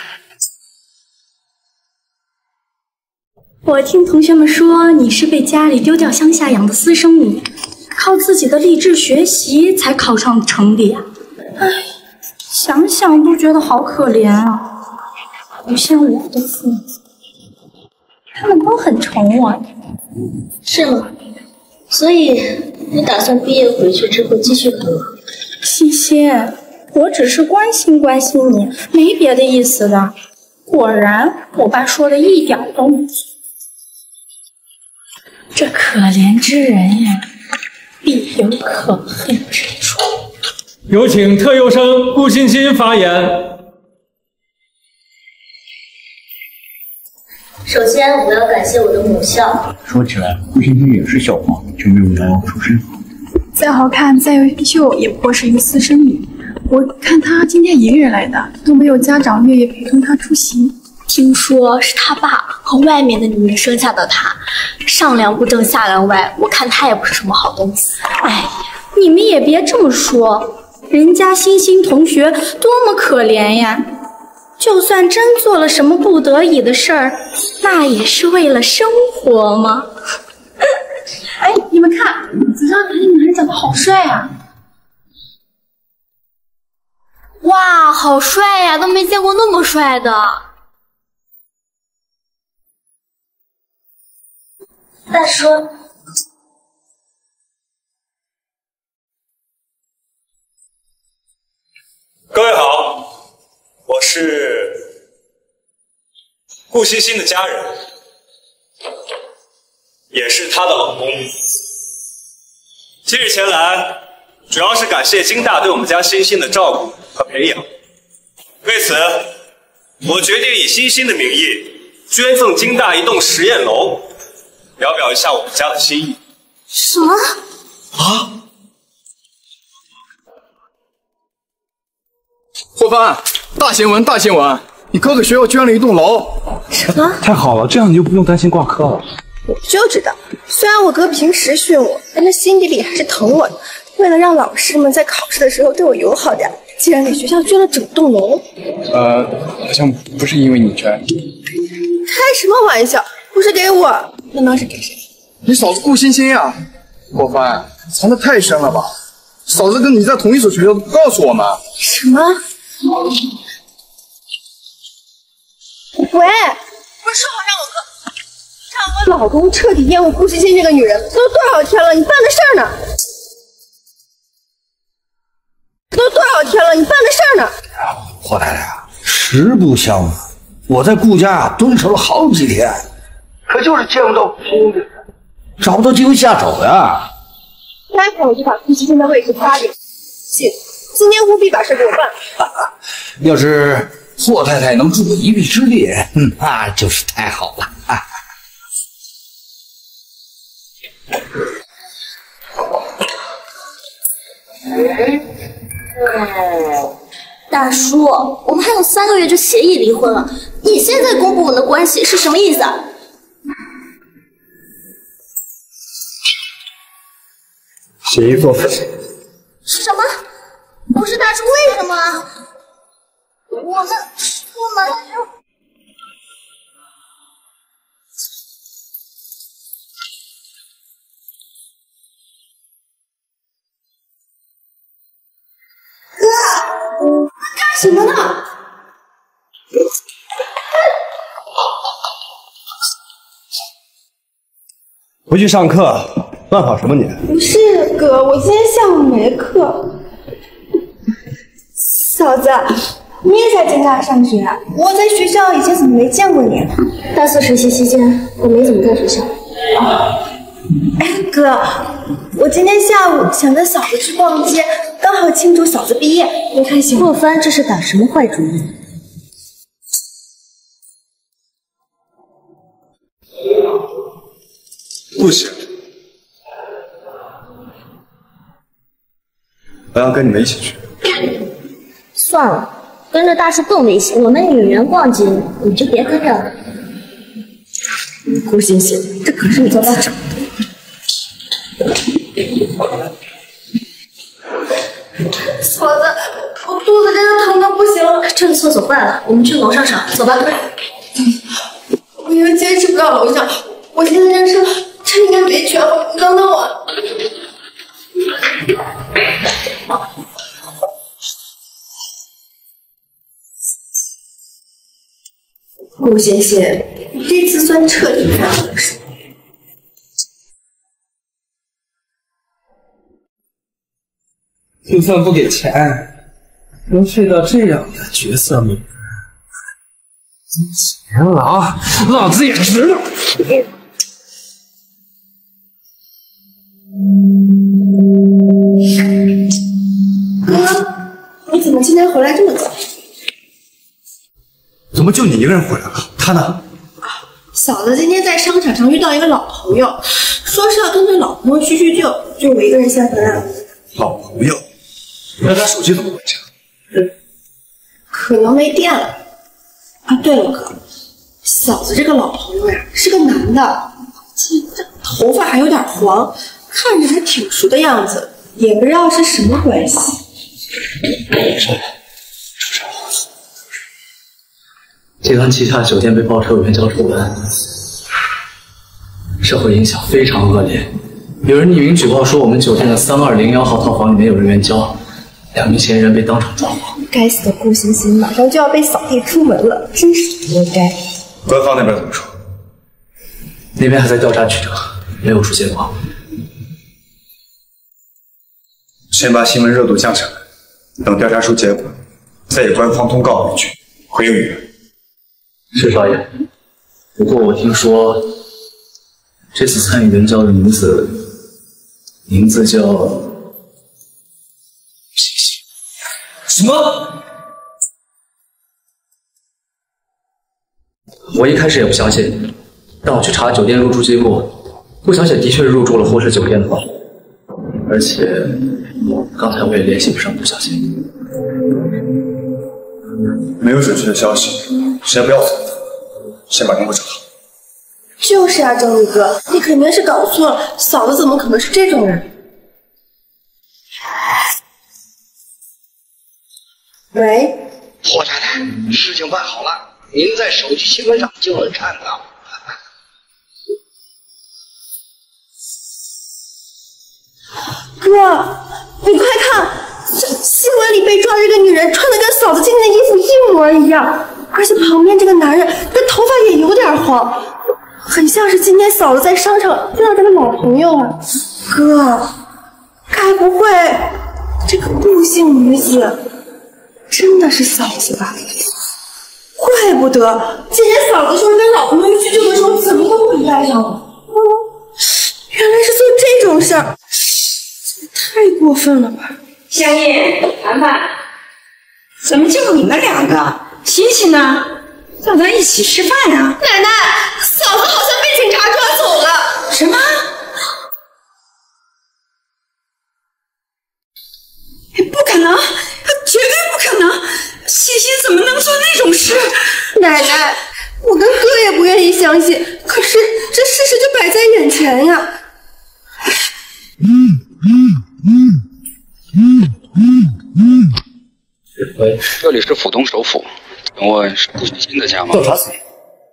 我听同学们说你是被家里丢掉乡下养的私生女，靠自己的励志学习才考上城里啊。唉，想想都觉得好可怜啊。不像我的父母，他们都很宠我。 是吗？所以你打算毕业回去之后继续考吗？ 欣欣，我只是关心关心你，没别的意思的。果然，我爸说的一点都没错。这可怜之人呀，必有可恨之处。 有请特优生顾欣欣发言。 首先，我要感谢我的母校。 说起来，顾欣欣也是校花，就没有洋洋出身。 再好看再优秀，也不过是一个私生女。我看她今天一个人来的，都没有家长愿意陪同她出席。 听说是他爸和外面的女人生下的他，上梁不正下梁歪，我看他也不是什么好东西。哎呀，你们也别这么说，人家欣欣同学多么可怜呀！就算真做了什么不得已的事儿，那也是为了生活嘛。 哎，你们看，紫上台的男人长得好帅啊！ 哇，好帅呀，都没见过那么帅的。 大叔， 各位好，我是顾欣欣的家人，也是她的老公。今日前来，主要是感谢京大对我们家欣欣的照顾和培养。为此，我决定以欣欣的名义捐赠京大一栋实验楼，表一下我们家的心意。 什么？ 啊！ 霍帆，大新闻，大新闻！你哥给学校捐了一栋楼。 什么？ 太好了，这样你就不用担心挂科了。 我就知道，虽然我哥平时训我，但他心底里还是疼我的。为了让老师们在考试的时候对我友好点，竟然给学校捐了整栋楼。 好像不是因为你捐。 开什么玩笑？不是给我，那能是给谁？ 你嫂子顾欣欣呀！霍帆，藏得太深了吧？嫂子跟你在同一所学校，不告诉我们。 什么？喂，我说好让我哥，让我老公彻底厌恶顾欣欣这个女人，都多少天了，你办的事儿呢？都多少天了，你办的事儿呢？ 霍太太啊，实不相瞒，我在顾家蹲守了好几天，可就是见不到顾先生，找不到机会下手呀。 待会儿我就把顾先生的位置发给你，今天务必把事给我办了。 要是霍太太能助我一臂之力，那就是太好了。 大叔，我们还有3个月就协议离婚了，你现在公布我们的关系是什么意思啊？ 协议作废。 什么？不是大叔，为什么？我们干什么呢？ 回去上课，乱跑什么你？ 不是哥，我今天下午没课。嫂子，你也在京大上学？我在学校以前怎么没见过你？ 大4实习期间，我没怎么在学校。 哎，哥，我今天下午想跟嫂子去逛街，刚好庆祝嫂子毕业，你看行吗？ 莫凡这是打什么坏主意？ 不行，我要跟你们一起去。 算了，跟着大叔更危险。我们女人逛街，你就别跟着了。 顾欣欣，这可是你自己找的。嫂子，我肚子真的疼的不行了。 这个厕所坏了，我们去楼上上，走吧。 我因为坚持不了楼上，我现在人生真应该没权了，你等等我。顾欣欣，你这次算彻底犯了事。 就算不给钱，能睡到这样的绝色美人，行了啊，老子也值了。 哥，你怎么今天回来这么早？ 怎么就你一个人回来了？他呢？ 嫂子今天在商场上遇到一个老朋友，说是要跟着老朋友叙叙旧，就我一个人先回来了。 老朋友，那他手机怎么回去了？ 可能没电了。啊，对了哥，嫂子这个老朋友呀是个男的，这头发还有点黄，看着还挺熟的样子，也不知道是什么关系。 集团旗下酒店被爆出有援交丑闻，社会影响非常恶劣。有人匿名举报说我们酒店的3201号套房里面有人援交，2名嫌疑人被当场抓获。 该死的顾欣欣马上就要被扫地出门了，真是活该。 官方那边怎么说？ 那边还在调查取证，没有出结果。 先把新闻热度降下来，等调查出结果，再以官方通告为据回应舆论。 是少爷，不过我听说这次参与援交的名字叫什么？我一开始也不相信，但我去查酒店入住记录，顾小姐的确入住了霍氏酒店的房，而且刚才我也联系不上顾小姐。 没有准确的消息，先不要走，先把任务找到。 就是啊，正宇哥，你肯定是搞错了，嫂子怎么可能是这种人？喂， 霍太太，事情办好了，您在手机新闻上就能看到。 哥，你快看，这新闻里被抓的这个女人穿的跟嫂子今天的衣服一模一样，而且旁边这个男人的头发也有点黄，很像是今天嫂子在商场遇到这个老朋友啊。哥，该不会这个顾姓女子真的是嫂子吧？怪不得之前嫂子说跟老公们叙旧的时候怎么都不肯带上我。原来是做这种事儿，太过分了吧！ 香叶、凡凡，怎么就你们两个？欣欣呢？要咱一起吃饭啊？ 奶奶，嫂子好像被警察抓走了。 什么？不可能，绝对不可能！欣欣怎么能做那种事？ 奶奶，我跟哥也不愿意相信，可是这事实就摆在眼前呀。 喂，这里是府东首府，请问是顾欣欣的家吗？ 调查死你！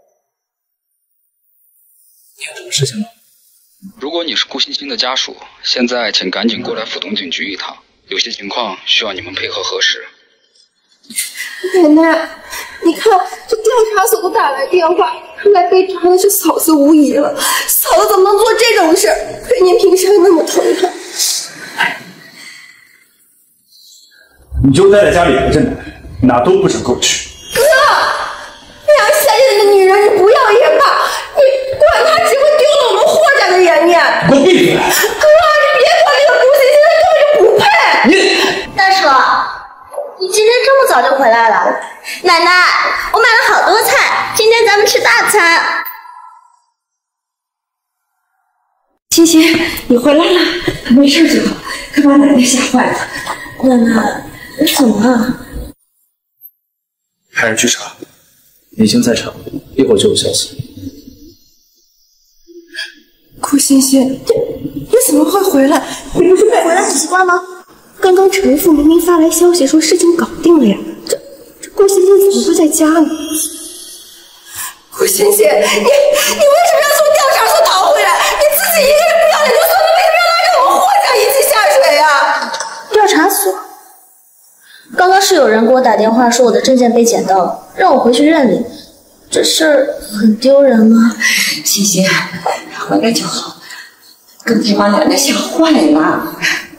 你有什么事情吗？ 如果你是顾欣欣的家属，现在请赶紧过来府东警局一趟，有些情况需要你们配合核实。 奶奶，你看这调查所都打来电话，看来被抓的是嫂子无疑了。嫂子怎么能做这种事？亏您平时还那么疼她。 你就待在家里陪着奶奶，哪都不准给我去。 哥，那样下贱的女人你不要也罢，你管她只会丢了我们霍家的颜面。 给我闭嘴！ 哥，你别管那个顾欣欣，她根本就不配。 你大叔，你今天这么早就回来了？奶奶，我买了好多菜，今天咱们吃大餐。 欣欣，你回来了，没事就好，可把奶奶吓坏了。 奶奶，你怎么了？ 派人去查，已经在查，一会儿就有消息。 顾欣欣，你怎么会回来？你不是被回来很奇怪吗？刚刚陈父明明发来消息说事情搞定了呀，这顾欣欣怎么会在家呢？顾欣欣，你为什么要从调查所逃回来？你自己一个人不要脸就算了，为什么要拉着我们霍家一起下水呀？ 调查所，刚刚是有人给我打电话说我的证件被捡到了，让我回去认领。这事儿很丢人吗？ 欣欣，回来就好，刚才把奶奶吓坏了。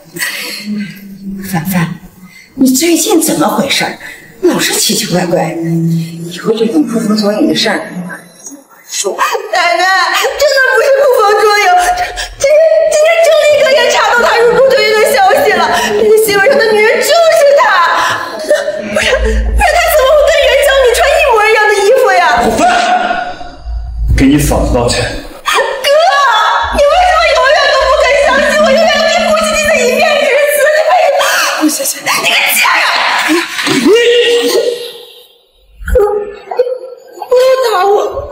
凡凡，你最近怎么回事？老是奇奇怪怪的，以后这种不合作用的事儿说。 奶奶，真的不是不逢捉影，今天郑立哥也查到他入住对应的消息了，这个新闻上的女人就是他，不然他怎么会跟袁小女穿一模一样的衣服呀？ 虎芬，给你嫂子道歉。 哥，你为什么永远都不肯相信我，永远都给顾欣欣的一面之词？顾欣欣，你个贱人！哥，不要打我！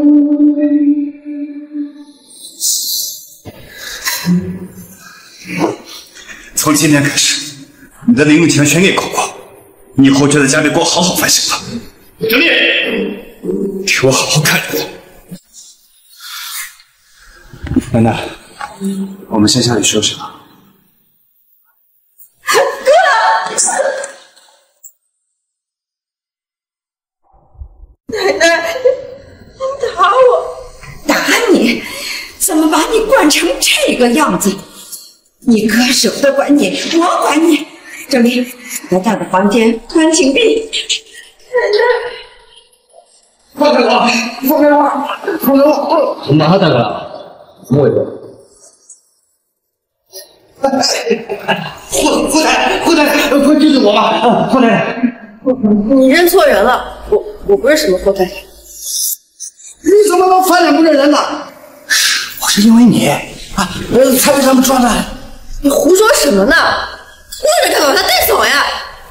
从今天开始，你的零用钱全给扣光，你以后就在家里给我好好反省吧。 郑丽， 替我好好看着他。奶奶，我们先下去休息了。 奶奶，你打我！ 打你？怎么把你惯成这个样子？你哥舍不得管你，我管你。郑丽，来到个房间，关紧闭。 放开我！放开我！放开我！我马上带过来了。怎么回事？霍太太，快救救我吧！霍太太， 你认错人了，我不是什么霍太太。 你怎么能翻脸不认人呢？我是因为你啊，才被他们抓的。 你胡说什么呢？护着他，把他带走呀！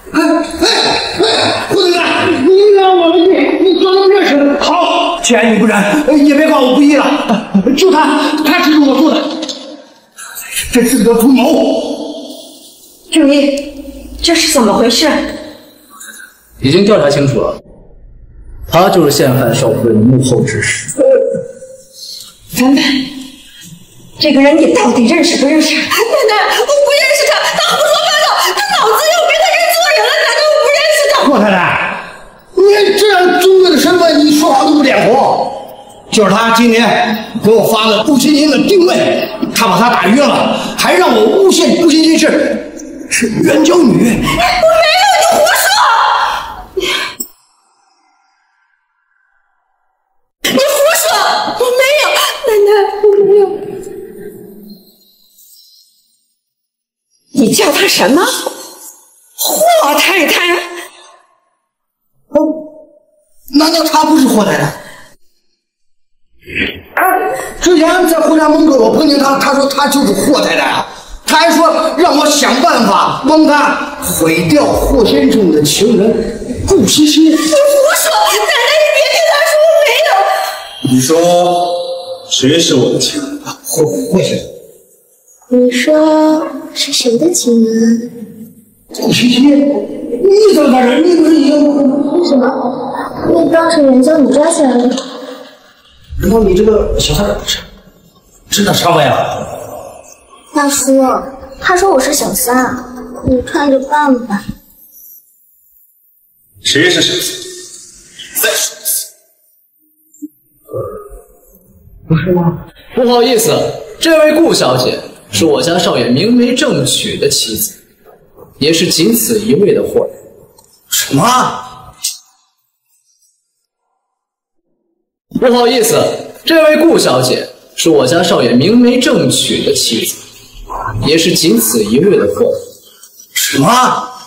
霍太太，你让我的你做那么热情，好，既然你不仁，也别怪我不义了。就他指使我做的，这是个图谋。 郑丽，这是怎么回事？ 已经调查清楚了，他就是陷害少夫人的幕后指使。 凡凡，这个人你到底认识不认识？奶奶，我不认识他，他胡说八道，他脑子有病，他认错人了，奶奶，我不认识他。 霍太太，你这样尊贵的身份，你说话都不脸红。就是他今天给我发的顾欣欣的定位，他把他打晕了，还让我诬陷顾欣欣是冤家女。 我没有，你胡说！ 叫她什么？霍太太？ 难道她不是霍太太？之前在霍家门口我碰见她，她说她就是霍太太啊，她还说让我想办法帮她毁掉霍先生的情人顾西西。 你胡说！奶奶，你别听她说，我没有。 你说谁是我的情人？ 霍先生。 你说是谁的情人？ 顾西西，你怎么在这？你不是已经…… 为什么？那当事人将你抓起来了。 难道你这个小三知道什么呀？ 大叔，他说我是小三，你看着办吧。 谁是小三？再说一次。 不是吗？ 不好意思，这位顾小姐是我家少爷明媒正娶的妻子，也是仅此一位的货人。 什么？ 不好意思，这位顾小姐是我家少爷明媒正娶的妻子，也是仅此一位的货人。 什么？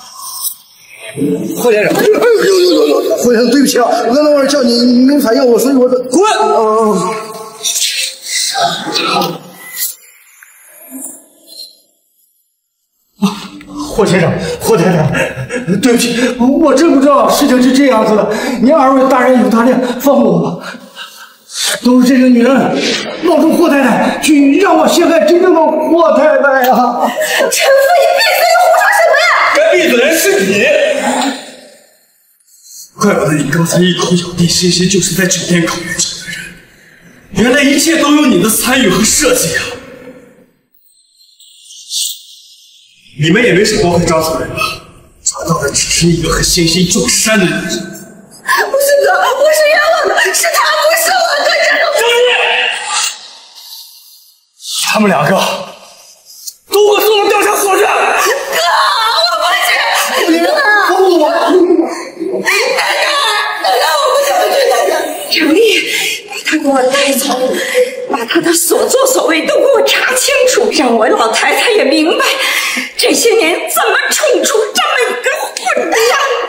霍先生，霍先生，对不起啊，我刚才我叫你没反应我，所以我的滚！霍先生，霍太太，对不起，我真不知道事情是这样子的。您二位大人有大量，放过我吧。都是这个女人冒充霍太太，去让我陷害真正的霍太太呀！ 陈父，你闭嘴！你胡说什么呀？ 该闭嘴的是你。怪不得你刚才一口咬定欣欣就是在酒店搞援交的人，原来一切都有你的参与和设计啊！你们也没什么会抓错人吧？抓到的只是一个和欣欣撞衫的女人。 不是哥，我是冤枉的，是他，不是我，哥，这种。 张毅，他们两个都给我送到吊销所去！ 哥，我不去！哥，我不想去，奶奶，程丽，把他给我带走，把他的所作所为都给我查清楚，让我老太太也明白，这些年怎么宠出这么一个混蛋！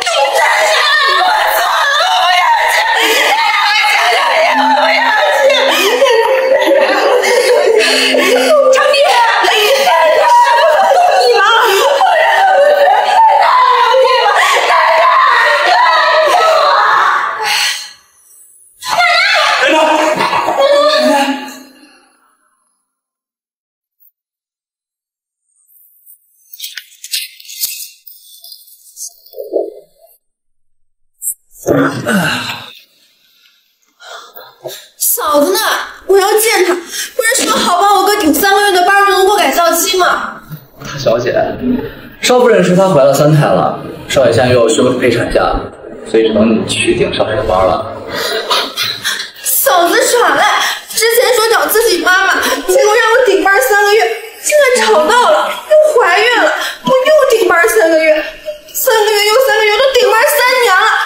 嫂子呢？我要见他，不是说好帮我哥顶3个月的8日农活改造期吗？ 大小姐，少夫人说她怀了3胎了，少爷现在又要休陪产假，所以只能你去顶少爷的班了。 嫂子耍赖，之前说找自己妈妈，结果让我顶班3个月，现在找到了，又怀孕了，我又顶班3个月，3个月又3个月，都顶班3年了。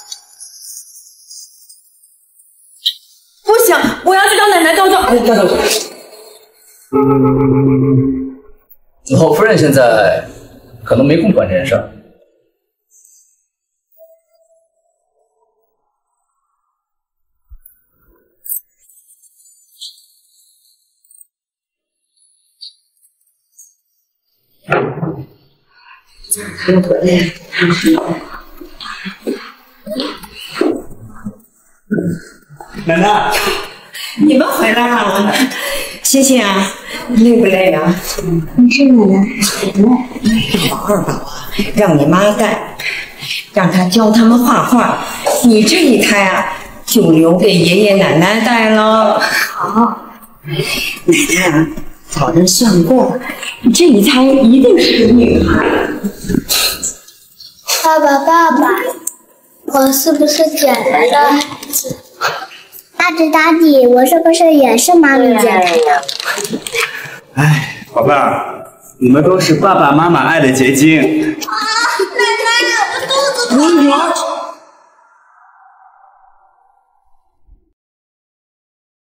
不行，我要去找奶奶告状。 哎，大小姐，老夫人现在可能没空管这件事儿。 真回来。 奶奶， 你们回来了，欣欣啊，累不累啊？ 没事，奶奶，不累。 这宝二宝啊，让你妈带，让她教他们画画。你这一胎啊，就留给爷爷奶奶带了。好，奶奶啊，早就算过，这一胎一定是女孩。 爸爸，我是不是捡来的孩子？大弟，我是不是也是妈咪捡来的？ 哎，宝贝儿，你们都是爸爸妈妈爱的结晶。 奶奶，我肚子疼。 女儿，